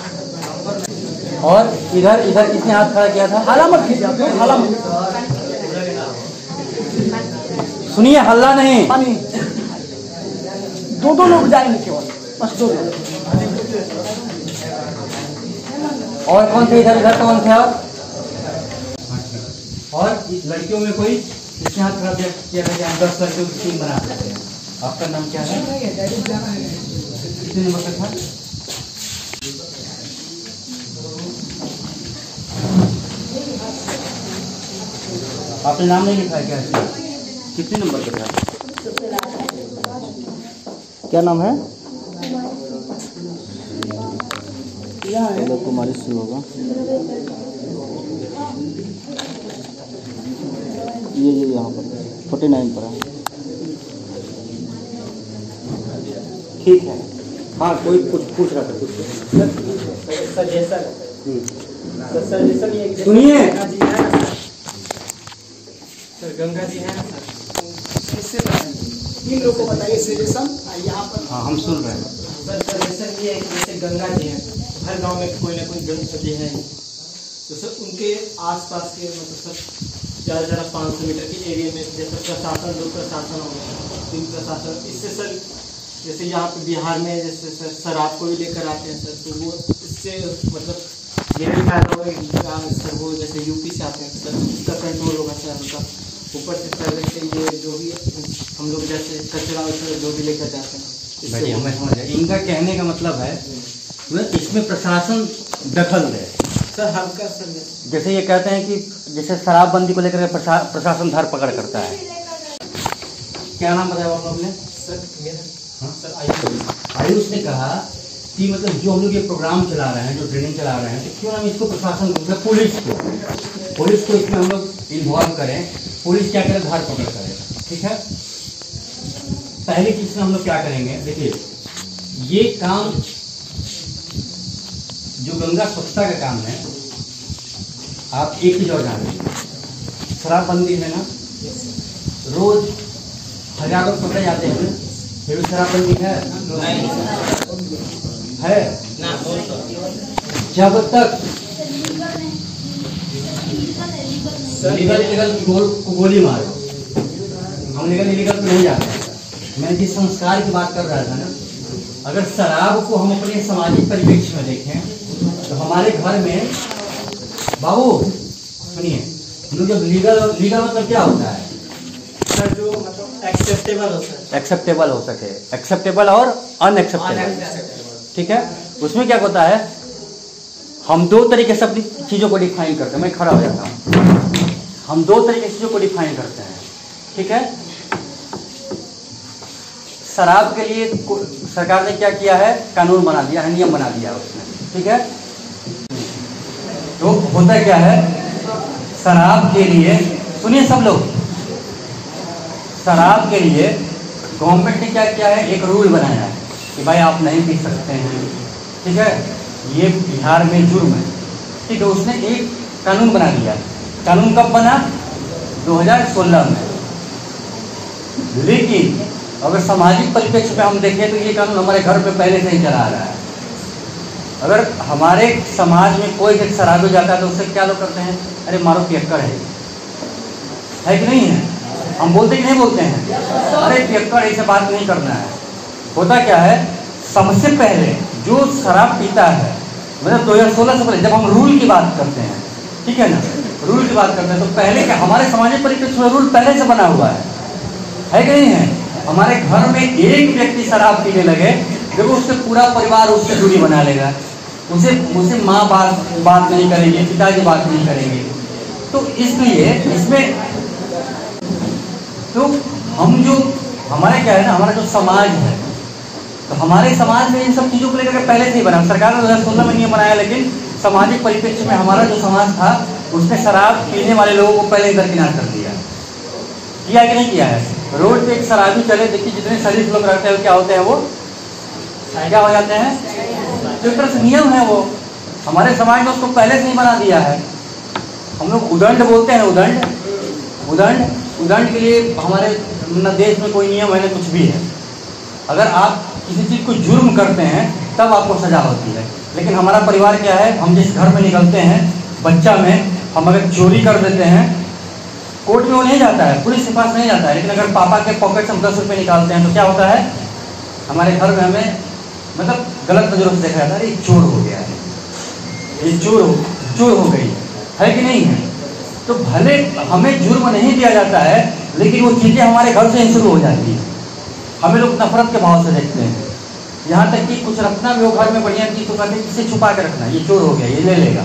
और इधर इधर किसने हाथ खड़ा किया था? हल्ला मत कीजिए आप लोग, हल्ला मत। सुनिए, हल्ला नहीं। पानी दो दो लोग जाएंगे केवल, बस दो लोग। और कौन थे इधर? इधर कौन थे आप? और इस लड़कियों में कोई किसने हाथ खड़ा किया था कि हम दस लड़कियों की टीम बना सकते हैं? आपका नाम क्या है? कितने नंबर पे था? आपने नाम नहीं लिखा है क्या? कितने नंबर पे था? क्या नाम है? कुमारी सिंह होगा। ये ये यहाँ पर फोर्टी नाइन पर है। ठीक है। हाँ, कोई कुछ पूछ रहा था? कुछ सजेशन सजेशन ये सुनिए, सर गंगा जी है ना सर, इससे तीन लोग को बताइए सजेशन यहाँ पर। हाँ हम सुन रहे हैं। सर सजेशन ये है कि जैसे गंगा जी है, हर गांव में कोई ना कोई गंगा जी है, तो सर उनके आसपास के मतलब सर ज़्यादा ज़्यादा पाँच सौ मीटर के एरिया में जैसे प्रशासन दो प्रशासन हो गया, तीन प्रशासन, इससे सर जैसे यहाँ पे बिहार में जैसे सर शराब को भी लेकर आते हैं सर, तो वो इससे मतलब ये भी फायदा होगा सर, वो जैसे यूपी से आते हैं सर, उसका कंट्रोल होगा सर उनका। ऊपर से पहले से ये जो भी हम लोग जैसे कचरा वचरा जो भी लेकर जाते हैं, बढ़िया, मैं समझ गया। इनका कहने का मतलब है इसमें प्रशासन दखल दे सर हल्का सर। जैसे ये कहते हैं कि जैसे शराबबंदी को लेकर प्रशा, प्रशासन धर पकड़ करता है। क्या नाम बताया आप लोगों ने? सर मेरा हाँ? सर आयुष आयुष ने कहा कि मतलब जो हम लोग ये प्रोग्राम चला रहे हैं, जो ट्रेनिंग चला रहे हैं, तो क्यों हम इसको प्रशासन मतलब पुलिस को पुलिस को इसमें हम लोग इन्वॉल्व करें। पुलिस क्या करे? धार पकड़ करे। ठीक है, पहली चीज से हम लोग क्या करेंगे? देखिए, ये काम जो गंगा स्वच्छता का काम है, आप एक चीज और जान लीजिए, शराबबंदी है ना, रोज हजारों पकड़े जाते हैं, फिर भी शराबबंदी है है जब तक लीगल लीगल गोल को गोली मारो, हम लीगल इलीगल पे नहीं जाते हैं। मैं जिस संस्कार की बात कर रहा था ना, अगर शराब को हम अपने सामाजिक परिप्रेक्ष्य में देखें तो हमारे घर में, बाबू सुनिए, हम लोग जब लीगल लीगल मतलब क्या होता है सर? जो मतलब एक्सेप्टेबल हो सर, एक्सेप्टेबल हो सके, एक्सेप्टेबल और अनएक्सेप्टेबल। ठीक है, उसमें क्या होता है, हम दो तरीके से अपनी चीज़ों को डिफाइन करते हैं। मैं खड़ा हो जाता हूँ। हम दो तरीके से चीज़ों को डिफाइन करते हैं। ठीक है, शराब के लिए सरकार ने क्या किया है? कानून बना दिया है, नियम बना दिया है उसने। ठीक है, तो होता क्या है, शराब के लिए, सुनिए सब लोग, शराब के लिए गवर्नमेंट ने क्या किया है? एक रूल बनाया है कि भाई आप नहीं पी सकते हैं। ठीक है, ये बिहार में जुर्म है। ठीक है, उसने एक कानून बना दिया। कानून कब बना? दो हज़ार सोलह में। लेकिन अगर सामाजिक परिप्रेक्ष्य में हम देखें तो ये कानून हमारे घर में पहले से ही चला आ रहा है। अगर हमारे समाज में कोई एक शराबी जाता है तो उससे क्या लोग करते हैं, अरे मारो पियक्कड़ है, है कि नहीं है? हम बोलते कि नहीं बोलते हैं, अरे पियक्कड़, ऐसे बात नहीं करना है। होता क्या है, सबसे पहले जो शराब पीता है, मतलब दो हज़ार सोलह से पहले जब हम रूल की बात करते हैं, ठीक है ना, रूल की बात करते हैं तो पहले क्या हमारे सामाजिक परिप्रेक्ष्य में रूल पहले से बना हुआ है, है कि नहीं है? हमारे घर में एक व्यक्ति शराब पीने लगे, देखो उसके पूरा परिवार उससे दूरी बना लेगा, उसे उसे माँ बात बात नहीं करेंगे, पिताजी बात नहीं करेंगे। तो इसलिए इसमें तो हम जो हमारे क्या है ना, हमारा जो समाज है, तो हमारे समाज में इन सब चीज़ों को लेकर पहले से ही बना, सरकार ने दो हज़ार सोलह में नियम बनाया, लेकिन सामाजिक परिप्रेक्ष्य में हमारा जो समाज था उसने शराब पीने वाले लोगों को पहले ही दरकिनार कर दिया। किया कि नहीं किया है? रोड पे एक शराबी चले, देखिए जितने शरीफ लोग रहते हैं क्या होते हैं, वो क्या हो जाते हैं, जो एक तरह से नियम है वो हमारे समाज में उसको पहले से ही बना दिया है। हम लोग उदंड बोलते हैं, उदंड उदंड उदंड के लिए हमारे न देश में कोई नियम है न कुछ भी है। अगर आप किसी चीज़ को जुर्म करते हैं तब आपको सजा होती है, लेकिन हमारा परिवार क्या है, हम जिस घर में निकलते हैं बच्चा में, हम अगर चोरी कर देते हैं कोर्ट में वो नहीं जाता है, पुलिस के पास नहीं जाता है, लेकिन अगर पापा के पॉकेट से हम दस रुपये निकालते हैं तो क्या होता है, हमारे घर में हमें मतलब गलत नजरों से देखा जाता है, ये चोर हो गया है, ये चोर हो चोर हो गई है कि नहीं है? तो भले हमें जुर्म नहीं दिया जाता है, लेकिन वो चीज़ें हमारे घर से ही शुरू हो जाती है, हमें लोग नफरत के भाव से देखते हैं। यहाँ तक कि कुछ रखना भी हो घर में बढ़िया चीज तो कहते हैं इसे छुपा के रखना, ये चोर हो गया, ये ले लेगा।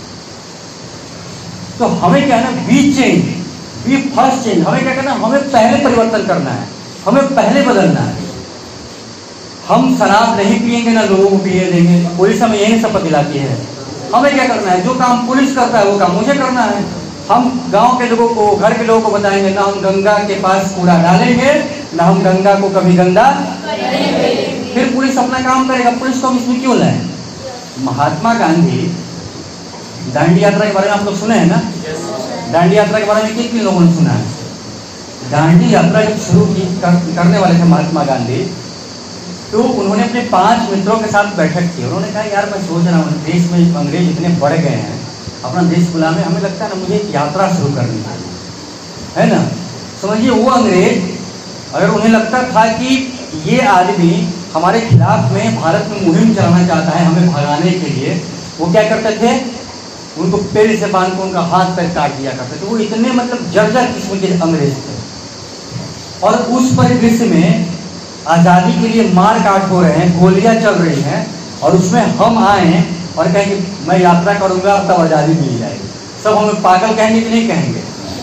तो हमें क्या है ना, be change, be first change, हमें क्या करना है, हमें पहले परिवर्तन करना है, हमें पहले बदलना है। हम शराब नहीं पियेंगे ना लोगों को पिए देंगे, पुलिस हमें यही शपथ दिलाती है। हमें क्या करना है, जो काम पुलिस करता है वो काम मुझे करना है। हम गांव के लोगों को, घर के लोगों को बताएंगे ना हम गंगा के पास कूड़ा डालेंगे, ना हम गंगा को कभी गंदा, फिर पुलिस अपना काम करेगा। पुलिस को हम इसमें क्यों लाए? महात्मा गांधी दांडी यात्रा के बारे में आप लोग सुने हैं ना? दांडी यात्रा के बारे में किन किन लोगों ने सुना है? दांडी यात्रा जब शुरू की कर, करने वाले थे महात्मा गांधी, तो उन्होंने अपने पांच मित्रों के साथ बैठक की। उन्होंने कहा यार मैं सोच रहा हूँ देश में अंग्रेज इतने बढ़ गए हैं, अपना देश गुलाम है, हमें लगता है ना मुझे एक यात्रा शुरू करनी चाहिए, है ना? समझिए वो अंग्रेज अगर उन्हें लगता था कि ये आदमी हमारे खिलाफ में भारत में मुहिम चलाना चाहता है हमें भगाने के लिए, वो क्या करते थे, उनको पेड़ से बांध कर उनका हाथ पैर काट दिया करते थे। वो इतने मतलब जर्जर किस्म के अंग्रेज थे। और उस परिदृश्य में आज़ादी के लिए मार काट हो रहे हैं, गोलियां चल रही हैं, और उसमें हम आए और कहें कि मैं यात्रा करूंगा तब आज़ादी मिल जाएगी। सब हमें पागल कहेंगे कि नहीं कहेंगे?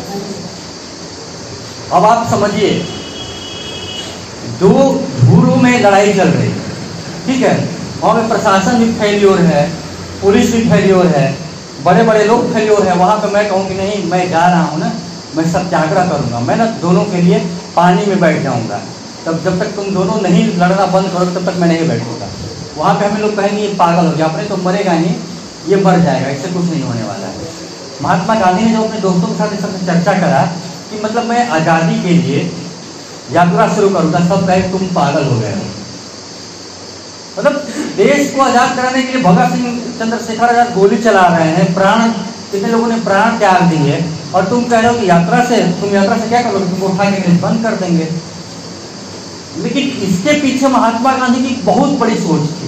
अब आप समझिए, दो धुरों में लड़ाई चल रही है, ठीक है? वहाँ पे प्रशासन भी फेल्योर है, पुलिस भी फेल्योर है, बड़े बड़े लोग फेल्योर है। वहाँ पे मैं कहूँ कि नहीं मैं जा रहा हूँ ना, मैं सत्याग्रह करूँगा, मैं ना दोनों के लिए पानी में बैठ जाऊँगा, तब जब तक तुम दोनों नहीं लड़ना बंद करोगे तब तक मैं नहीं बैठूंगा। वहाँ पे हमें लोग कहेंगे ये पागल हो गया, अपने तो मरेगा नहीं, ये मर जाएगा, इससे कुछ नहीं होने वाला है। महात्मा गांधी ने जो अपने दोस्तों के साथ इस सबसे चर्चा करा कि मतलब मैं आज़ादी के लिए यात्रा शुरू करूँगा, सब कहे तुम पागल हो गए। मतलब देश को आज़ाद कराने के लिए भगत सिंह चंद्रशेखर आजाद गोली चला रहे हैं, प्राण कितने लोगों ने प्राण त्याग दिए, और तुम कह रहे हो कि यात्रा से तुम यात्रा से क्या करोगे, तुमको उठा के बंद कर देंगे। लेकिन इसके पीछे महात्मा गांधी की बहुत बड़ी सोच थी।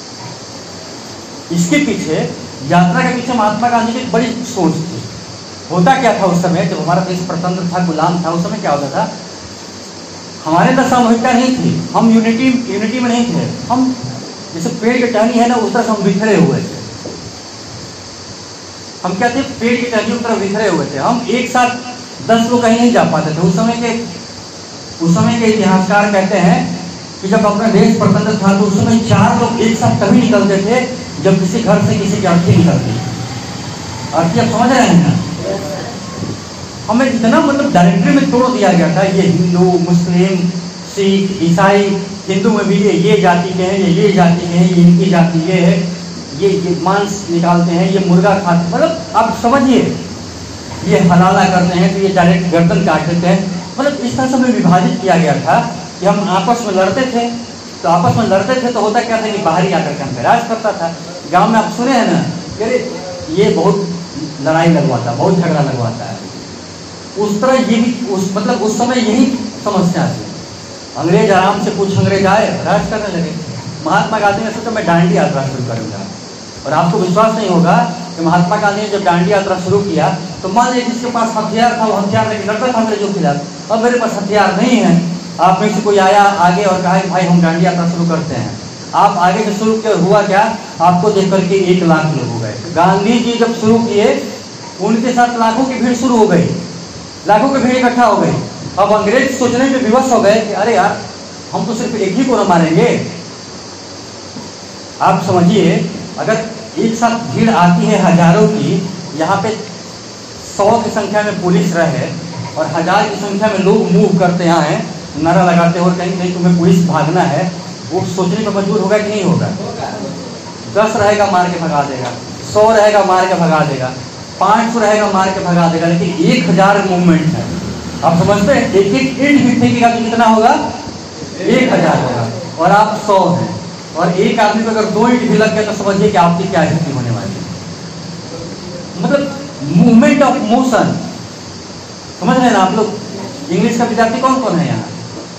इसके पीछे यात्रा के पीछे महात्मा गांधी की बड़ी सोच थी। होता क्या था उस समय जब हमारा देश स्वतंत्र था, गुलाम था, उस समय क्या होता था, हमारे अंदर सामूहिकता नहीं थी, हम यूनिटी यूनिटी में नहीं थे। हम जैसे पेड़ की टहनी है ना, उस तरह से हम बिखरे हुए थे। हम क्या थे, पेड़ की टहनियों की तरह बिखरे हुए थे। हम एक साथ दस लोग कहीं नहीं जा पाते थे। उस समय के उस समय के इतिहासकार कहते हैं कि जब अपना देश स्वतंत्र था तो उस समय चार लोग एक साथ तभी निकलते थे जब किसी घर से किसी की अर्थी निकलती। अर्थी आप समझ रहे हैं ना? हमें इतना मतलब डायरेक्टरी में तोड़ दिया गया था, ये हिंदू, मुस्लिम, सिख, ईसाई, हिंदू में भी ये ये जाति के हैं, ये ये जाति के हैं, ये इनकी जाति ये है, ये ये मांस निकालते हैं, ये मुर्गा खाते, मतलब आप समझिए, ये हलाला करते हैं तो ये डायरेक्ट गर्दन काट देते हैं। मतलब इस तरह से हमें विभाजित किया गया था कि हम आपस में लड़ते थे, तो आपस में लड़ते थे तो होता क्या था कि बाहरी आकर के हमसे राज करता था। गांव में आप सुने हैं ना, अरे ये बहुत लड़ाई लगवाता, बहुत झगड़ा लगवाता है। उस तरह ये भी उस मतलब उस समय यही समस्या थी। अंग्रेज आराम से कुछ अंग्रेज आए, राज करने लगे। महात्मा गांधी ने सोचा मैं डांडी यात्रा शुरू करूंगा, और आपको विश्वास नहीं होगा कि महात्मा गांधी ने जब डांडी यात्रा शुरू किया तो मान लीजिए जिसके पास हथियार था वो हथियार लेकर लड़ता था अंग्रेजों के खिलाफ। अब मेरे पास हथियार नहीं है, आप में से कोई आया आगे और कहा कि भाई हम डांडी यात्रा शुरू करते हैं। आप आगे से शुरू किया, हुआ क्या, आपको देख करके एक लाख लोग हो गए। गांधी जी जब शुरू किए उनके साथ लाखों की भीड़ शुरू हो गई, लाखों की भीड़ इकट्ठा हो गई। अब अंग्रेज सोचने में विवश हो गए कि अरे यार हम तो सिर्फ एक ही को न मारेंगे। आप समझिए, अगर एक साथ भीड़ आती है हजारों की, यहाँ पे सौ की संख्या में पुलिस रहे और हजार की संख्या में लोग मूव करते आए नारा लगाते हो और कहीं नहीं तुम्हें पुलिस भागना है, वो सोचने पर मजबूर होगा कि नहीं होगा। दस रहेगा मार के भगा देगा, सौ रहेगा मार के भगा देगा, पाँच सौ रहेगा मार के भगा देगा, लेकिन एक हजार मूवमेंट है। आप समझते हैं, एक एक ईंट भी फेंकेगा तो कितना होगा, एक हजार होगा, और आप सौ हैं और एक आदमी को अगर दो ईंट भी लग गया तो समझिए कि आपकी क्या स्थिति होने वाली है। मतलब मूवमेंट ऑफ मोशन, समझ रहे हैं ना आप लोग। इंग्लिश का विद्यार्थी कौन कौन है यहाँ?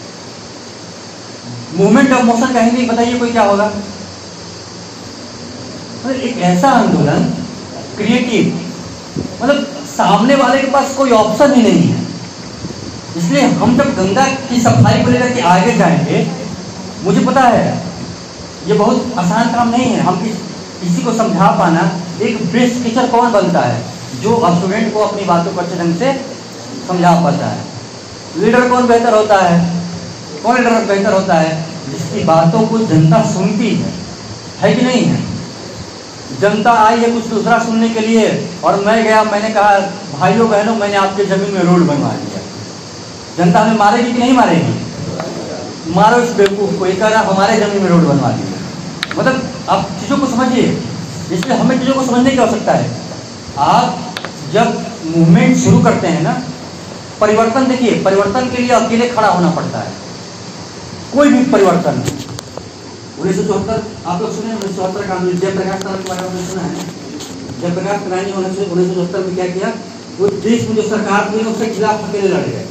मूवमेंट ऑफ मोशन का हिंदी बताइए कोई क्या होगा? मतलब एक ऐसा आंदोलन क्रिएटिव, मतलब सामने वाले के पास कोई ऑप्शन ही नहीं है। इसलिए हम जब गंगा की सफाई को लेकर के आगे जाएंगे, मुझे पता है ये बहुत आसान काम नहीं है। हम किस, किसी को समझा पाना, एक बेस्ट टीचर कौन बनता है? जो स्टूडेंट को अपनी बातों को अच्छे ढंग से समझा पाता है। लीडर कौन बेहतर होता है? कौन लीडर बेहतर होता है? जिसकी बातों को जनता सुनती है, है कि नहीं है? जनता आई है कुछ दूसरा सुनने के लिए और मैं गया, मैंने कहा भाइयों बहनों मैंने आपके जमीन में रोड बनवा दिया, जनता हमें मारेगी कि नहीं मारेगी? मारो इस बेवकूफ को, ये कह रहा हमारे जमीन में रोड बनवा दिया। मतलब आप चीज़ों को समझिए, इसलिए हमें चीज़ों को समझने की आवश्यकता है। आप जब मूवमेंट शुरू करते हैं ना, परिवर्तन देखिए, परिवर्तन के लिए अकेले खड़ा होना पड़ता है। कोई भी परिवर्तन, उन्नीस सौ चौहत्तर आप लोग सुने, उन्नीस सौ चौहत्तर का जयप्रकाश नारायण के बारे में सुना है। जयप्रकाश नारायण ने उन्नीस सौ चौहत्तर में क्या किया, वो देश में जो सरकार थी उसके खिलाफ अकेले लड़ गए।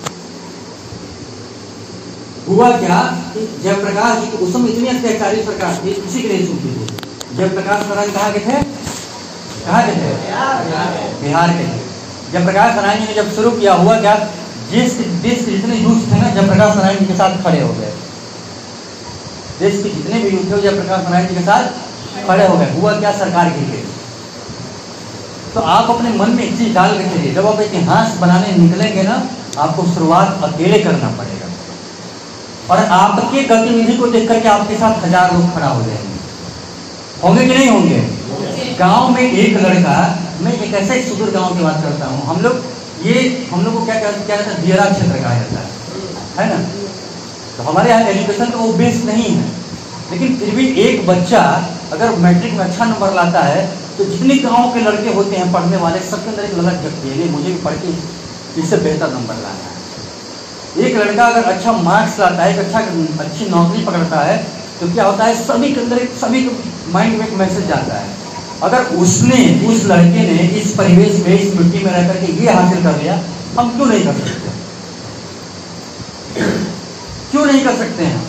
हुआ क्या कि जयप्रकाश जी उस समय इतनी अत्याचारी सरकार थी, किसी की नहीं सुनती थी। जयप्रकाश नारायण कहाँ के थे? कहाँ के थे? बिहार के थे। जयप्रकाश नारायण जी ने जब शुरू किया, हुआ क्या, देश के देश के जितने यूथ थे ना जयप्रकाश नारायण जी के साथ खड़े हो गए। देश के जितने भी यूथ थे जयप्रकाश नारायण जी के साथ खड़े हो गए। हुआ क्या, सरकार गिर गई। तो आप अपने मन में एक चीज डाल के चलिए, जब आप इतिहास बनाने निकलेंगे ना, आपको शुरुआत अकेले करना पड़ेगा और आपके गतिविधि को देख करके आपके साथ हजार लोग खड़ा हो जाएंगे। होंगे कि नहीं होंगे? गांव में एक लड़का, मैं एक ऐसे सुदूर गांव की बात करता हूँ, हम लोग ये हम लोग को क्या क्या कहते हैं, दियरा क्षेत्र कहा जाता है, है ना। तो हमारे यहाँ एजुकेशन का वो बेस नहीं है, लेकिन फिर भी एक बच्चा अगर मैट्रिक में अच्छा नंबर लाता है तो जितने गांव के लड़के होते हैं पढ़ने वाले, सबके अंदर एक ललक जगती है, मुझे भी पढ़ के इससे बेहतर नंबर लाना है। एक लड़का अगर अच्छा मार्क्स लाता है, एक अच्छा अच्छी नौकरी पकड़ता है, तो क्या होता है, सभी के अंदर सभी के माइंड में एक मैसेज जाता है, अगर उसने उस लड़के ने इस परिवेश में इस मिट्टी में रह करके ये हासिल कर लिया, हम क्यों नहीं कर सकते? क्यों नहीं कर सकते हैं?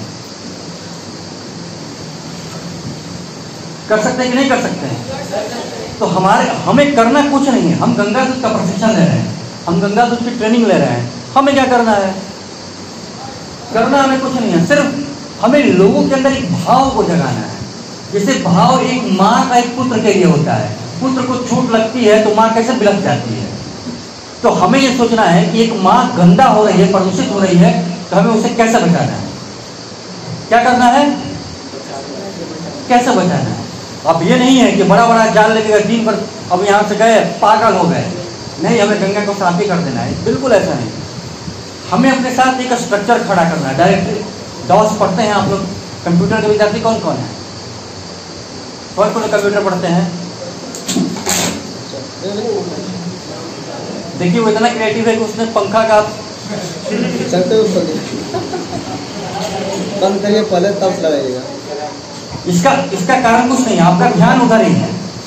कर सकते हैं कि नहीं कर सकते हैं? तो हमारे हमें करना कुछ नहीं है। हम गंगा दूध का प्रशिक्षण ले रहे हैं, हम गंगा दूध की ट्रेनिंग ले रहे हैं, हमें क्या करना है? करना हमें कुछ नहीं है, सिर्फ हमें लोगों के अंदर एक भाव को जगाना है। जैसे भाव एक माँ का एक पुत्र के लिए होता है, पुत्र को चोट लगती है तो माँ कैसे बिलख जाती है। तो हमें ये सोचना है कि एक माँ गंदा हो रही है, प्रदूषित हो रही है, तो हमें उसे कैसे बचाना है? क्या करना है? कैसे बचाना है? अब ये नहीं है कि बड़ा बड़ा जाल लेके गए दिन भर, अब यहाँ से गए पागल हो गए, नहीं, हमें गंगा को साफ ही कर देना है, बिल्कुल ऐसा नहीं। हमें अपने साथ एक स्ट्रक्चर खड़ा करना है। डायरेक्ट डॉस पढ़ते हैं आप लोग, कंप्यूटर के विद्यार्थी कौन कौन है? कौन कौन कंप्यूटर पढ़ते हैं? देखिए वो इतना क्रिएटिव है कि उसने पंखा का चलते हो उसको बंद करिए पहले तब लगाइएगा। इसका इसका कारण कुछ नहीं है, आपका ध्यान उधर ही है।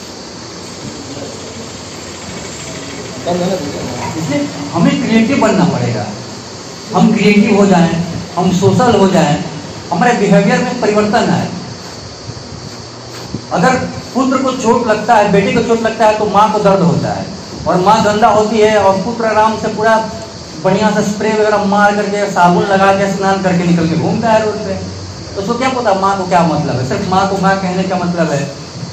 इसलिए हमें क्रिएटिव बनना पड़ेगा। हम क्रिएटिव हो जाएं, हम सोशल हो जाएं, हमारे बिहेवियर में परिवर्तन आए। अगर पुत्र को चोट लगता है, बेटे को चोट लगता है तो माँ को दर्द होता है, और माँ गंदा होती है और पुत्र आराम से पूरा बढ़िया से स्प्रे वगैरह मार करके साबुन लगा के स्नान करके निकल के घूमता है रोड पे। तो उसको क्या पता माँ को क्या मतलब है? सिर्फ माँ को माँ कहने का मतलब है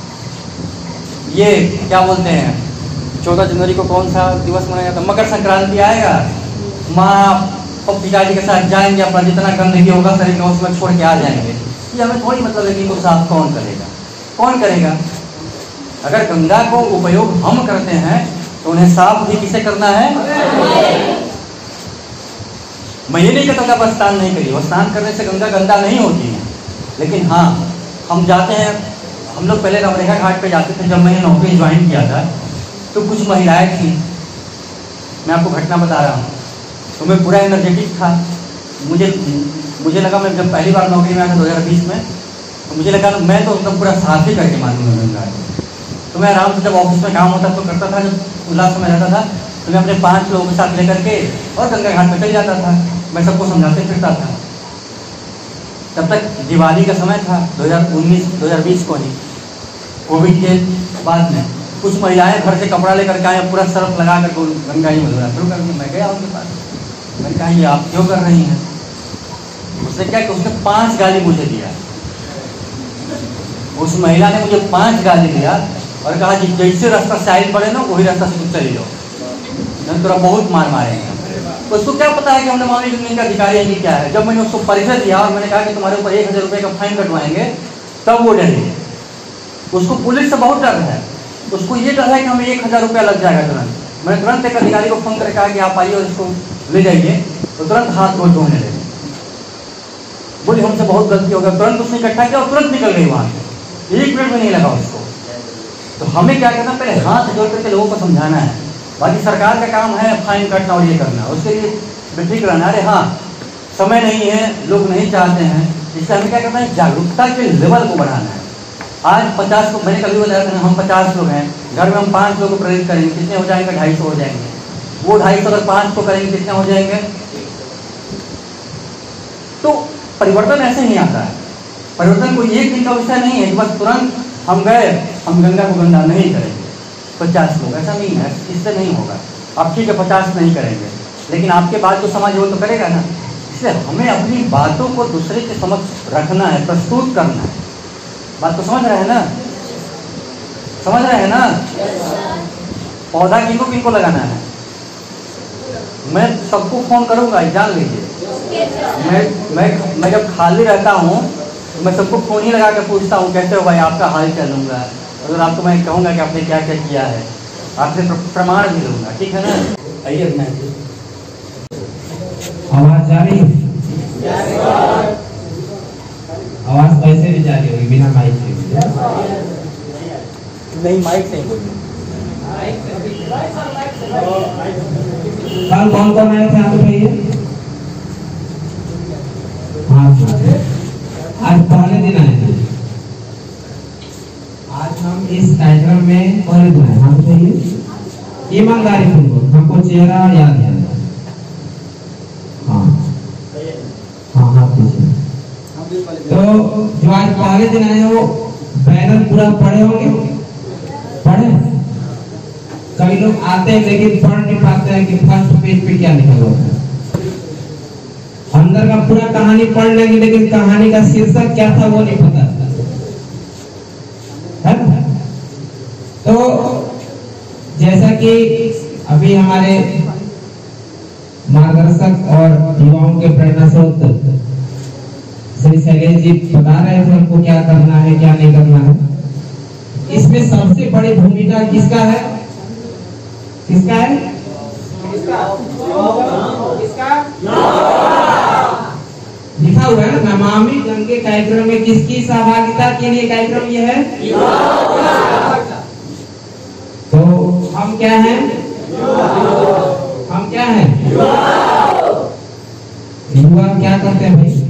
ये क्या बोलते हैं, चौदह जनवरी को कौन सा दिवस मनाया जाता है? मकर संक्रांति आएगा, माँ और पिताजी के साथ जाएंगे, अपना जितना गंदगी होगा शरीर में उसमें छोड़ के आ जाएंगे। ये हमें थोड़ी मतलब है कि इनको साफ कौन करेगा? कौन करेगा? अगर गंगा को उपयोग हम करते हैं तो उन्हें साफ भी किसे करना है? मैं ये नहीं कहता कि आप स्नान नहीं करिए, वो स्नान करने से गंगा गंदा नहीं होती है, लेकिन हाँ हम जाते हैं, हम लोग पहले रामरेखा घाट पे जाते थे। जब मैंने नौकरी ज्वाइन किया था तो कुछ महिलाएं थी, मैं आपको घटना बता रहा हूँ, तो मैं पूरा एनर्जेटिक था। मुझे मुझे लगा, मैं जब पहली बार नौकरी में आया था दो हज़ार बीस में, तो मुझे लगा मैं तो एकदम पूरा साफ ही करके मालूम गंगा। तो मैं आराम से जब ऑफिस में काम होता तो करता था, जब उल्लास में रहता था तो मैं अपने पांच लोगों के साथ लेकर के और गंगा घाट पर चल जाता था। मैं सबको समझाते फिरता था। तब तक दिवाली का समय था, दो हज़ार उन्नीस दो हज़ार बीस को ही, कोविड के बाद में। कुछ महिलाएं घर से कपड़ा लेकर के आए, पूरा सर्फ लगा कर गंगा ही में धोना शुरू कर दी। मैं गया उनके पास, मैंने कहा ये आप क्यों कर रही हैं? उसने क्या कि उसने पांच गाली मुझे दिया। उस महिला ने मुझे पांच गाली दिया और कहा कि जैसे रास्ता साइड पड़े ना वही रास्ता से तुम चली जाओ, थोड़ा बहुत मार मारेंगे। तो उसको क्या पता है कि हमने मानवीय यूनियन का अधिकारी है कि क्या है? जब मैंने उसको परिचय दिया और मैंने कहा कि तुम्हारे ऊपर एक हजार रुपये का फाइन कटवाएंगे, तब वो डरे। उसको पुलिस से बहुत डर है, उसको ये डर है कि हमें एक हजार रुपया लग जाएगा तुरंत। मैंने तुरंत एक अधिकारी को फोन करके कहा कि आप आइए और इसको ले जाइए, तो तुरंत हाथ धो धोने लगे। बोली हमसे बहुत गलती हो गया, तुरंत उसने इकट्ठा किया और तुरंत निकल गई वहाँ से, एक मिनट में नहीं लगा उसको। तो हमें क्या करना, पहले हाथ जोड़ करके लोगों को समझाना है। बाकी सरकार का काम है फाइन काटना और ये करना, उसके लिए बेफिक्र रहना। अरे हाँ, समय नहीं है, लोग नहीं चाहते हैं, इसलिए हमें क्या करना है, जागरूकता के लेवल को बढ़ाना है। आज पचास को, मैंने कभी बताया था, हम पचास लोग हैं, घर में हम पाँच लोग को प्रेरित करेंगे, कितने हो जाएंगे? ढाई सौ हो जाएंगे। वो ढाई सौ अगर पाँच को करेंगे कितने हो जाएंगे? तो परिवर्तन ऐसे नहीं आता है। परिवर्तन कोई एक दिन का विषय नहीं है, बस तुरंत हम गए, हम गंगा को गंदा नहीं करेंगे पचास लोग, ऐसा नहीं है, इससे नहीं होगा। आप ठीक है पचास नहीं करेंगे, लेकिन आपके बाद जो समाज है वो तो करेगा ना। इसलिए हमें अपनी बातों को दूसरे के समक्ष रखना है, प्रस्तुत करना है। बात तो समझ रहे हैं ना? समझ रहे हैं ना? पौधा किनको किनको लगाना है? मैं सबको फोन करूंगा, जान लीजिए। मैं मैं मैं जब खाली रहता हूँ तो मैं सबको फोन ही लगा कर पूछता हूँ कैसे हो भाई, आपका हाल चाल लूँगा। अगर आपको मैं कहूँगा कि आपने क्या क्या किया है, आपसे प्रमाण भी लूँगा, ठीक है ना? आइए मैं आवाज जा रही है? आवाज कैसे भी जा रही होगी बिना माइक के? नहीं, माइक से ही बोलिए। कल कौन कौन आए थे आप बताइए? हाँ, आज पहले दिन आए थे। आज हम इस कार्यक्रम में पहले दिन आए, हाँ बताइए। ईमानदारी पूर्वक हमको चेहरा याद है। हाँ हाँ हाँ पूछिए। तो जो आज पहले दिन आए वो बैनर पूरा पढ़े होंगे? पढ़े? कई लोग आते हैं लेकिन पढ़ नहीं पाते हैं कि फर्स्ट पेज पे क्या लिखा हुआ है। अंदर का पूरा कहानी पढ़ लेंगे लेकिन कहानी का शीर्षक क्या था वो नहीं पता है ना? तो जैसा कि अभी हमारे मार्गदर्शक और युवाओं के प्रेरणा स्रोत श्री शैलेश जी बता रहे थे हमको क्या करना है क्या नहीं करना है। इसमें सबसे बड़ी भूमिका किसका है? किसका है? किसका? लिखा हुआ है ना, नमामि गंगे कार्यक्रम में किसकी सहभागिता के लिए कार्यक्रम ये है? तो हम क्या हैं? हम क्या हैं? युवा क्या करते हैं भाई?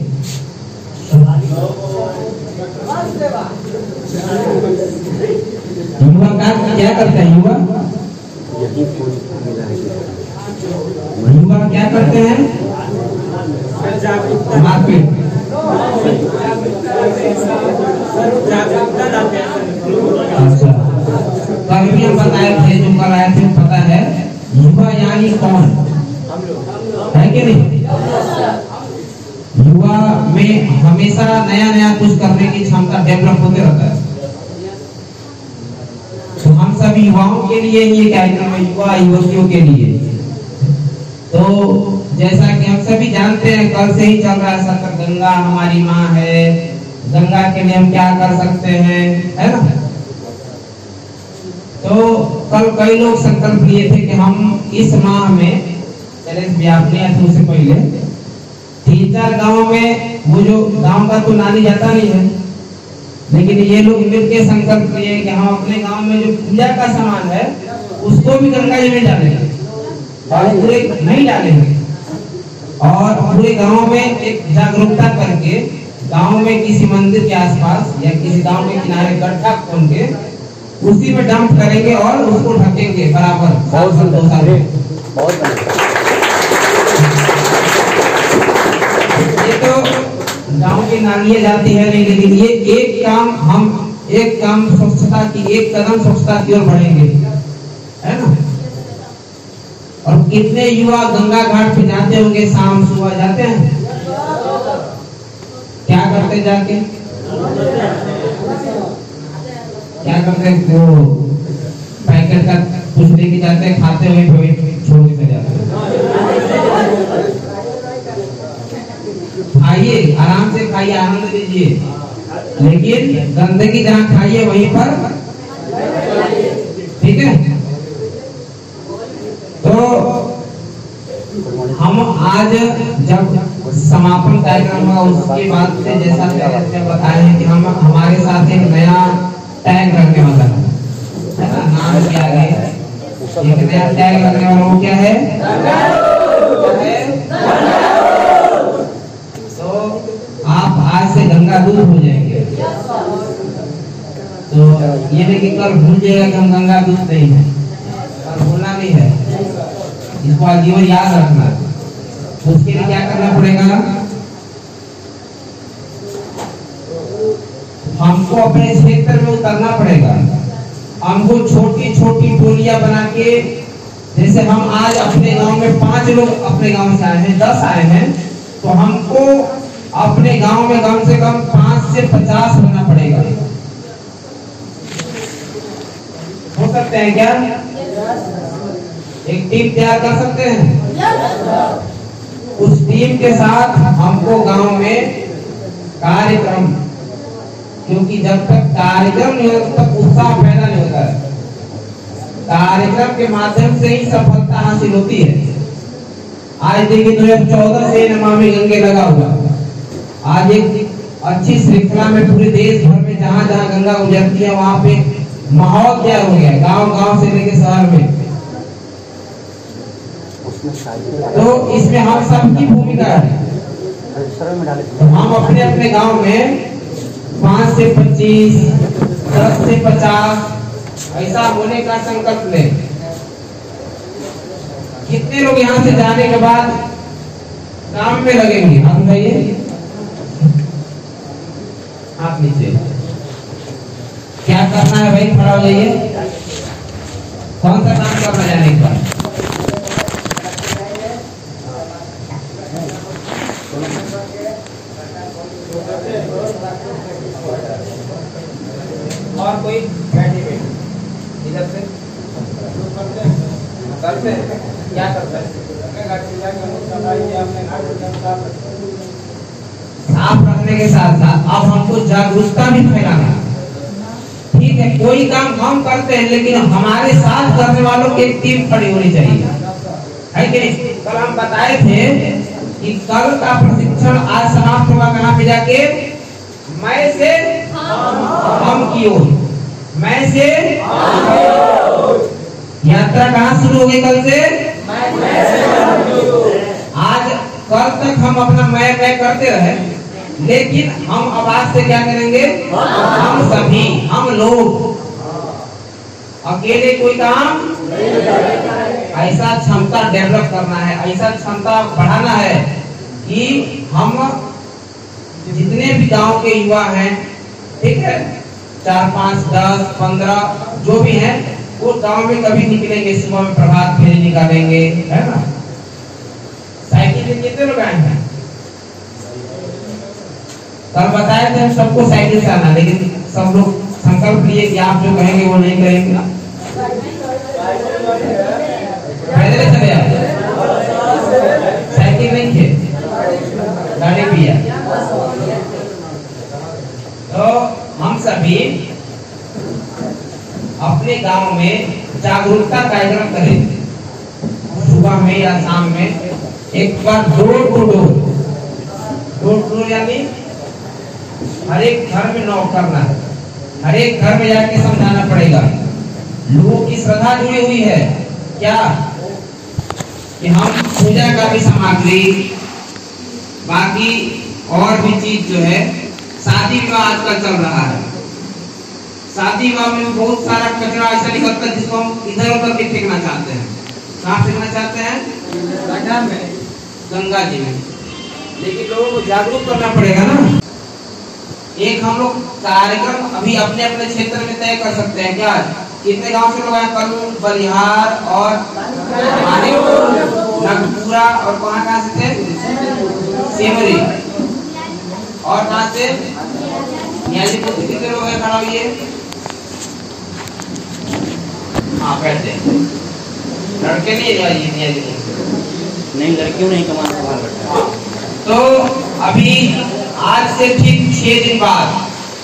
युवा क्या क्या करते हैं? युवा युवा क्या करते हैं? मार्केट अच्छा, कल भी हम बताए थे, जो कल आए थे पता है, युवा यानी कौन है कि नहीं? युवा में हमेशा नया नया कुछ करने की क्षमता डेवलप होते रहता है। तो हम सभी युवाओं के लिए ये कार्यक्रम है, युवा युवतियों के लिए। तो जैसा कि हम सभी जानते हैं, कल से ही चल रहा है सत्र, गंगा हमारी माँ है, गंगा के लिए हम क्या कर सकते हैं, है ना? तो कल कई लोग संकल्प लिए थे कि हम इस माह में, चले व्यापनी है तो उससे पहले तीन चार गाँव में, वो जो गांव का तो नानी जाता नहीं है, लेकिन ये लोग मिलकर संकल्प लिए कि हम अपने गांव में जो पूजा का सामान है उसको भी गंगा जी में डालेंगे और पूरे नहीं डालेंगे, और पूरे गांव में एक जागरूकता करके गांव में किसी मंदिर के आसपास या किसी गांव के किनारे गड्ढा खोल के उसी में डंप करेंगे और उसको ढकेंगे बराबर। बहुत सुंदर, बहुत ये तो गांव की नालियां जाती है नहीं, लेकिन ये एक काम हम एक काम स्वच्छता की, एक कदम स्वच्छता की ओर बढ़ेंगे, है ना? और कितने युवा गंगा घाट पे जाते होंगे, शाम सुबह जाते हैं, क्या करते जाके? क्या करते हैं? वो पैकेट का कुछ लेके जाते हैं, खाते हुए छोड़ के जाते हैं। खाइए, आराम से खाइए, आनंद लीजिए, लेकिन गंदगी जहाँ खाइए वहीं पर, ठीक है? तो हम आज जब समापन कार्यक्रम होगा उसके बाद से, जैसा पहले बताए हैं कि हम हमारे साथ एक नया टैग रखने वाला है, नाम क्या है? एक नया टैग रखने वाला, वो क्या है? तो आप आज से गंगा दूर हो जाएंगे। तो ये नहीं कि कल भूल जाएगा कि हम गंगा दूर नहीं है, कल भूलना नहीं है, इसको आजीवन याद रखना। उसके लिए क्या करना पड़ेगा? हमको अपने क्षेत्र में उतरना पड़ेगा, हमको छोटी छोटी टोलियां बना के, जैसे हम आज अपने गांव में पांच लोग अपने गांव से आए हैं, दस आए हैं, तो हमको अपने गांव में कम से कम पांच से पचास होना पड़ेगा। हो सकते हैं क्या? एक टीम तैयार कर सकते हैं? उस टीम के साथ हमको गांव में कार्यक्रम, क्योंकि जब तक कार्यक्रम नहीं होता तब उत्साह पैदा नहीं होता है। कार्यक्रम के माध्यम से ही सफलता हासिल होती है। आज देखिए दो हजार चौदह से नमामि गंगे लगा हुआ, आज एक अच्छी श्रृंखला में पूरे देश भर में जहाँ जहाँ गंगा गुजरती है वहाँ पे माहौल तैयार हो गया, गांव गांव से लेकर शहर में। तो इसमें हम सबकी भूमिका है। तो हम अपने अपने गांव में पाँच से पच्चीस, दस से पचास ऐसा होने का संकल्प लें। कितने लोग यहाँ से जाने के बाद काम में लगेंगे? आप बताइए, आप नीचे क्या करना है भाई? खड़ा हो जाइए। कौन सा काम करना जाने के बाद? और कोई बैठे बैठे इधर से करते हैं, क्या करता है? साफ रखने के साथ साथ अब हमको जागरूकता भी फैलाना। ठीक है, कोई काम हम करते हैं लेकिन हमारे साथ करने वालों की एक टीम खड़ी होनी चाहिए, है कि नहीं? कल हम बताए थे कि कल का प्रशिक्षण आज समाप्त होगा कहाँ पे जाके? मैं से हम की ओर, मैं से यात्रा कहाँ शुरू हो गई? कल से आज कल तक हम अपना मैं मैं करते रहे, लेकिन हम अब आज से क्या करेंगे, हम सभी, हम लोग अकेले कोई काम ऐसा क्षमता डेवलप करना है, ऐसा क्षमता बढ़ाना है कि हम जितने भी गांव के युवा हैं, ठीक है, चार पाँच दस पंद्रह जो भी हैं, वो गांव में कभी निकलेंगे, सुबह में प्रभात फेरी निकालेंगे, है ना। साइकिल से कितने लोग आए हैं? कल बताया था सबको साइकिल से आना, लेकिन सब लोग संकल्प लिए कि आप जो कहेंगे वो नहीं करेंगे। पैदल चले आए, साइकिल नहीं थे, गाड़ी भी है। तो हम सभी अपने गांव में जागरूकता कार्यक्रम करें, सुबह में या शाम में एक बार door to door, door to door यानी हर एक घर में नॉक करना है, हर एक घर में जाके समझाना पड़ेगा। लोगों की श्रद्धा जुड़ी हुई है क्या कि हम पूजा का भी सामग्री, बाकी और भी चीज जो है, शादी विवाह आजकल चल रहा है, शादी विवाह में बहुत सारा कचरा ऐसा निकलता है जिसको हम इधर उधर भी फेंकना चाहते हैं। कहाँ फेंकना चाहते हैं? गंगा में, गंगा जी में। लेकिन लोगों को जागरूक करना पड़ेगा ना। एक हम लोग कार्यक्रम अभी अपने अपने क्षेत्र में तय कर सकते हैं क्या? कितने गांव से लोग आए? कल बलिहार और नगपुरा और कहाँ कहाँ से थे? सेमरी और कहाँ से? कितने लोग हैं खड़ा हुए? हाँ बैठते, लड़के नहीं नहीं नहीं लड़कियों नहीं कमान से बाहर बैठा। हाँ। तो अभी आज से ठीक छह दिन बाद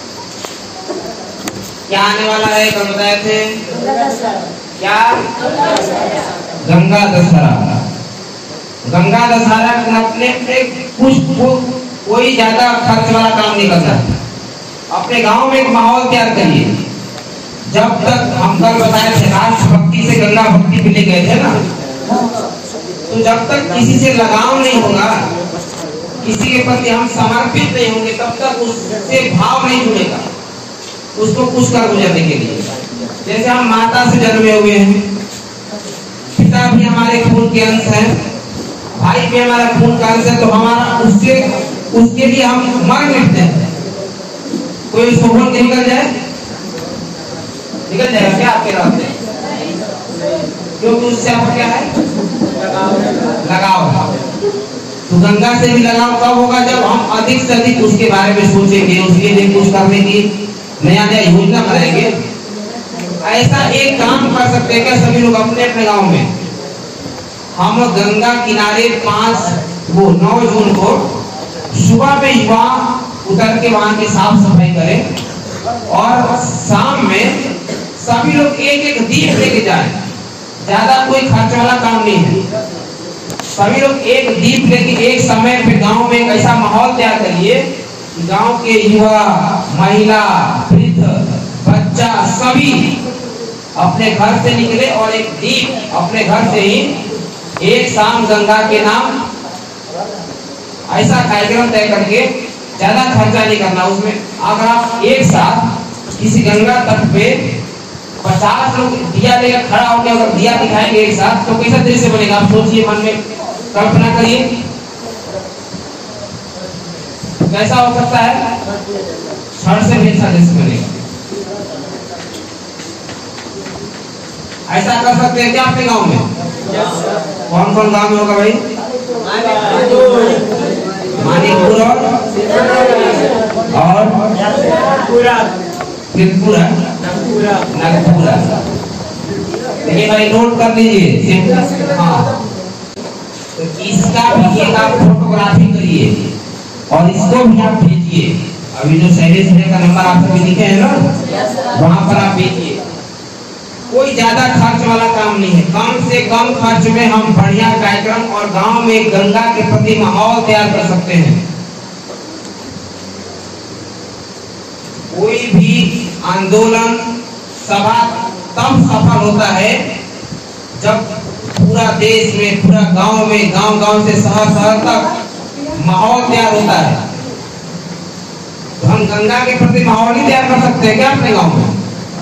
क्या आने वाला है? कल बताए थे क्या? गंगा दशहरा। गंगा दशहरा अपने अपने कुछ को, कोई ज्यादा खर्च वाला काम नहीं करना है। अपने गांव में एक माहौल तैयार करिए। जब तक हम कल बताए थे राष्ट्रभक्ति से गंगा भक्ति पे ले गए थे ना, तो जब तक किसी से लगाव नहीं होगा, किसी के प्रति हम समर्पित नहीं होंगे, तब तक उससे भाव नहीं जुड़ेगा उसको कुछ कर गुजरने के लिए। जैसे हम माता से जन्मे हुए हैं, पिता भी हमारे खून के अंश हैं, भाई भी हमारा खून का अंश है, तो हमारा उससे उसके लिए हम मर मिटते हैं। कोई उसको बोल के निकल जाए, निकल जाएगा क्या आपके रास्ते? क्योंकि उससे आपका क्या है? लगाव है। तो गंगा से भी लगाव कब होगा? जब हम अधिक से अधिक उसके बारे में सोचेंगे, उसके लिए कुछ करने की नया नया योजना बनाएंगे। ऐसा एक काम कर सकते हैं क्या सभी लोग अपने अपने गांव में? हम गंगा किनारे पांच वो नौ जून को सुबह में युवा उतर के वहां की साफ सफाई करें और शाम में सभी लोग एक एक दीप लेके जाएं। ज्यादा कोई खर्च वाला काम नहीं है। सभी लोग एक दीप लेके एक समय पे गांव में एक ऐसा माहौल तैयार करिए कि गांव के युवा, महिला, वृद्ध, बच्चा सभी अपने घर से निकले और एक दीप अपने घर से ही एक शाम गंगा के नाम ऐसा कार्यक्रम तय करके, ज्यादा खर्चा नहीं करना उसमें। अगर आप एक साथ किसी गंगा तट पे पचास लोग दिया लेकर खड़ा होकर अगर दिया दिखाएंगे एक साथ, तो कैसा दृश्य बनेगा? आप सोचिए, मन में कल्पना करिए कैसा हो सकता है। क्षण से भी अच्छा दृश्य बनेगा। ऐसा कर सकते हैं क्या अपने गांव में? कौन कौन गांव में होगा भाई? मानिकपुर और त्रिपुरा, नागपुरा। देखिए भाई नोट कर लीजिए। हाँ, तो इसका भी एक आप फोटोग्राफी करिए और इसको भी आप भेजिए। अभी जो शैलेश भैया का नंबर आप सभी लिखे हैं ना, वहां पर आप भेजिए। कोई ज्यादा खर्च वाला काम नहीं है। कम से कम खर्च में हम बढ़िया कार्यक्रम और गांव में गंगा के प्रति माहौल तैयार कर सकते हैं। कोई भी आंदोलन, सभा तब सफल होता है जब पूरा देश में, पूरा गांव में, गांव गांव से शहर शहर तक माहौल तैयार होता है। तो हम गंगा के प्रति माहौल नहीं तैयार कर सकते हैं क्या अपने गांव में?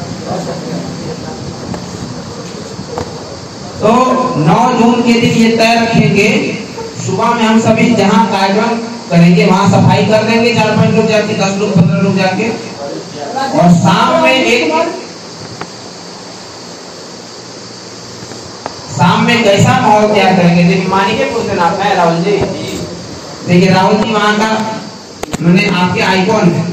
तो नौ जून के दिन ये तय रखेंगे, सुबह में हम सभी जहां कार्यक्रम करेंगे वहां सफाई कर देंगे, चार पांच लोग जाके, दस लोग, पंद्रह लोग जाके, और शाम में एक शाम में कैसा माहौल तैयार करेंगे? देखिए मानिकेपुर से नाम है राहुल जी, देखिए राहुल जी वहां का मैंने आपके आइकॉन है,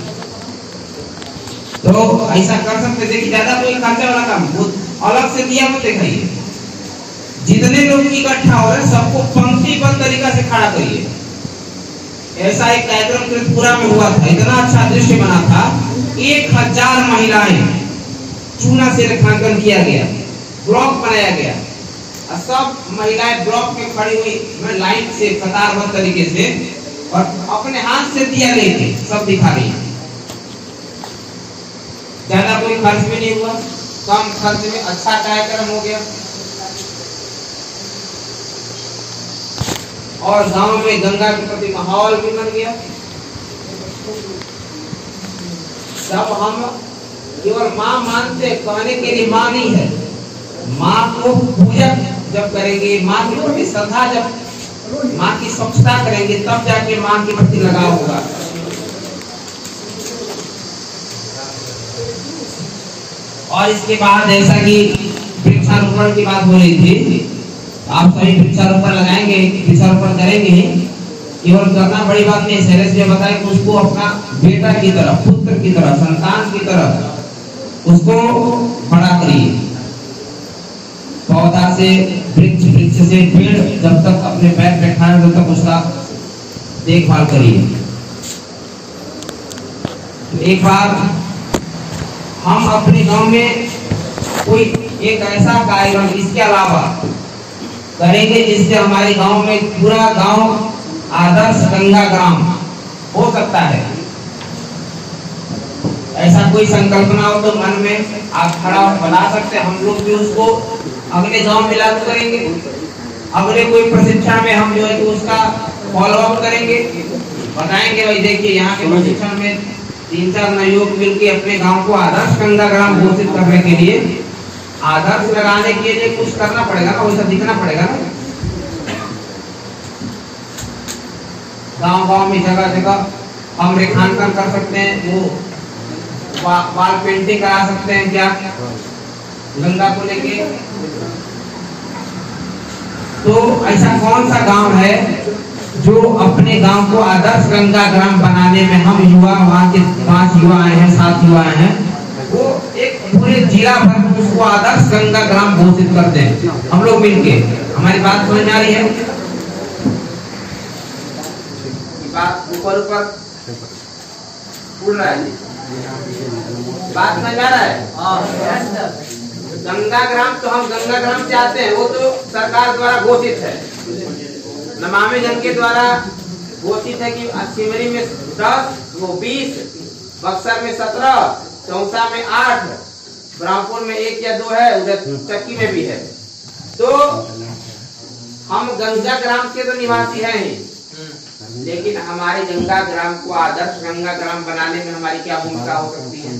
तो ऐसा कर सकते। देखिए ज्यादा कोई खर्चा वाला काम अलग से दिया मत दिखाइए, जितने लोग इकट्ठा हो रहे हैं सबको पंक्तिबद्ध तरीका से खड़ा करिए। ऐसा एक कार्यक्रम त्रिपुरा में हुआ था, इतना अच्छा दृश्य बना था, एक हजार महिलाएं चूना से रेखांकन किया गया, ब्लॉक बनाया गया, और सब महिलाएं ब्लॉक में खड़ी हुई लाइन से कतारबद्ध तरीके से, और अपने हाथ से दिया लेके सब दिखा रही। ज्यादा कोई खर्च भी नहीं हुआ, कम खर्च में अच्छा कार्यक्रम हो गया, और गांव में गंगा के प्रति माहौल भी बन गया। सब हम केवल माँ मानते, कहने के लिए माँ नहीं है, माँ को पूजा जब करेंगे, माँ के प्रति श्रद्धा, जब माँ की स्वच्छता करेंगे, तब जाके माँ के प्रति लगाव होगा। और इसके बाद जैसा कि वृक्षारोपण की बात हो रही थी, आप सभी वृक्षारोपण लगाएंगे, वृक्षारोपण करेंगे, केवल करना बड़ी बात नहीं। शैलेश जी बताए कि उसको अपना बेटा की तरह, पुत्र की तरह, संतान की तरह उसको बड़ा करिए। पौधा से वृक्ष, वृक्ष से पेड़, जब तक अपने पैर पे खाए तब तक उसका देखभाल करिए। तो एक बार हम अपने गांव में कोई एक ऐसा कार्यक्रम इसके अलावा करेंगे जिससे हमारे गांव में पूरा गांव आदर्श गंगा ग्राम हो सकता है। ऐसा कोई संकल्पना हो तो मन में आप खड़ा बना सकते हैं, हम लोग भी उसको अगले गांव में लागू करेंगे। अगले कोई प्रशिक्षण में हम जो है तो उसका फॉलो अप करेंगे, बताएंगे भाई देखिए यहाँ के प्रशिक्षण में तीन चार नए युवक मिलकर अपने गांव को आदर्श गंगा ग्राम घोषित करने के लिए, आदर्श लगाने के लिए कुछ करना पड़ेगा ना, वैसा दिखना पड़ेगा ना। गांव गांव में जगह जगह हम रेखांकन कर सकते हैं, वो वा, वाल पेंटिंग करा सकते हैं क्या गंगा को लेके। तो ऐसा कौन सा गांव है जो अपने गांव को आदर्श गंगा ग्राम बनाने में हम युवा, वहाँ के पांच युवा आए हैं, सात युवा आए हैं, वो एक पूरे जिला भर में उसको आदर्श गंगा ग्राम घोषित कर दें हम लोग मिलके। हमारी बात समझ आ रही है? बात ऊपर ऊपर उड़ रहा है, बात समझ आ रहा है? गंगा ग्राम तो हम गंगा ग्राम चाहते हैं, वो तो सरकार द्वारा घोषित है, नमामि गंगे द्वारा घोषित है कि सिमरी में दस, वो बीस, बक्सर में सत्रह, चौसा में आठ, ब्रह्मपुर में एक या दो है, उधर चक्की में भी है। तो हम गंगा ग्राम के तो निवासी हैं ही, लेकिन हमारे गंगा ग्राम को आदर्श गंगा ग्राम बनाने में हमारी क्या भूमिका हो सकती है?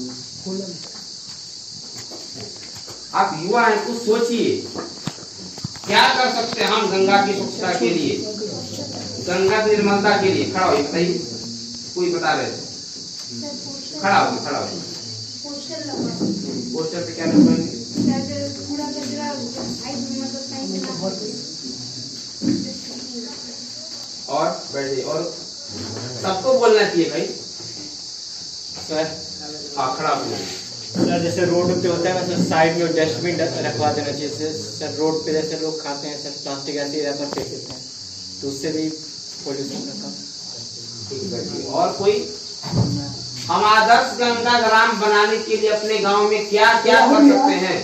आप युवा हैं, कुछ सोचिए क्या कर सकते हैं हम गंगा की स्वच्छता के लिए, गंगा की निर्मलता के लिए। खड़ा हो बताइए, कोई बता रहे थे, खड़ा हो खड़ा हो पोस्टर पे क्या लिखवाएंगे? और बैठिए, और सबको बोलना चाहिए भाई। हाँ खड़ा हो। सर जैसे रोड पे होता है वैसे साइड में डस्टबिन रखवा देना चाहिए। सर रोड पे जैसे लोग खाते हैं सर, प्लास्टिक ऐसे ही रहता फेंक देते हैं, तो उससे भी पोल्यूशन रहता। और कोई हम आदर्श गंगा ग्राम बनाने के लिए अपने गांव में क्या क्या कर सकते हैं?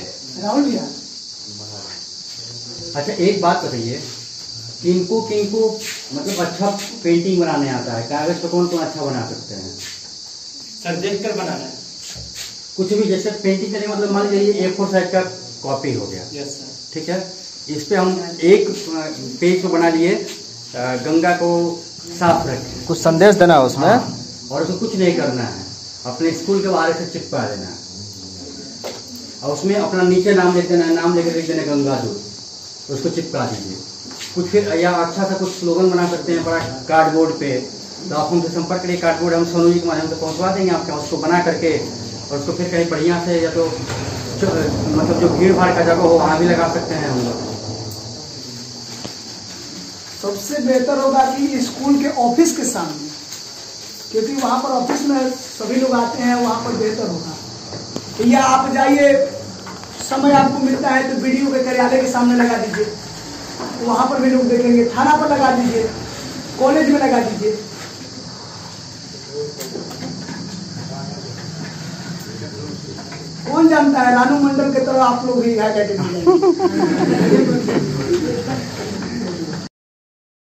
अच्छा एक बात बताइए, किनको किनको मतलब अच्छा पेंटिंग बनाने आता है? कागज पे कौन कौन अच्छा बना सकते हैं? सर देख कर बनाना है कुछ भी, जैसे पेंटिंग करने मतलब मान लीजिए ए फोर साइज का कॉपी हो गया, यस सर, ठीक है, इस पे हम एक पेज को बना लिए अ, गंगा को साफ रखें। कुछ संदेश देना है उसमें। हाँ, और उसको कुछ नहीं करना है, अपने स्कूल के बाहर से चिपका देना है और उसमें अपना नीचे नाम लिख देना है, नाम लेकर लिख देना गंगा दूध, उसको चिपका दीजिए। कुछ फिर या अच्छा सा कुछ स्लोगन बना सकते हैं बड़ा कार्डबोर्ड पे, तो आप हमसे संपर्क करिए। कार्डबोर्ड हम सोनू जी के माध्यम से पहुंचवा देंगे आपके, उसको बना करके और उसको फिर कहीं बढ़िया से या तो जो, मतलब जो भीड़ भाड़ का जगह हो वहाँ भी लगा सकते हैं हम लोग। सबसे बेहतर होगा कि स्कूल के ऑफिस के सामने, क्योंकि वहाँ पर ऑफिस में सभी लोग आते हैं, वहाँ पर बेहतर होगा। या आप जाइए, समय आपको मिलता है तो वीडियो के कार्यालय के सामने लगा दीजिए, वहाँ पर भी लोग देखेंगे। थाना पर लगा दीजिए, कॉलेज में लगा दीजिए। कौन जानता है रानू मंडल की तरह आप लोग ही हाईलाइटेड हो जाएंगे।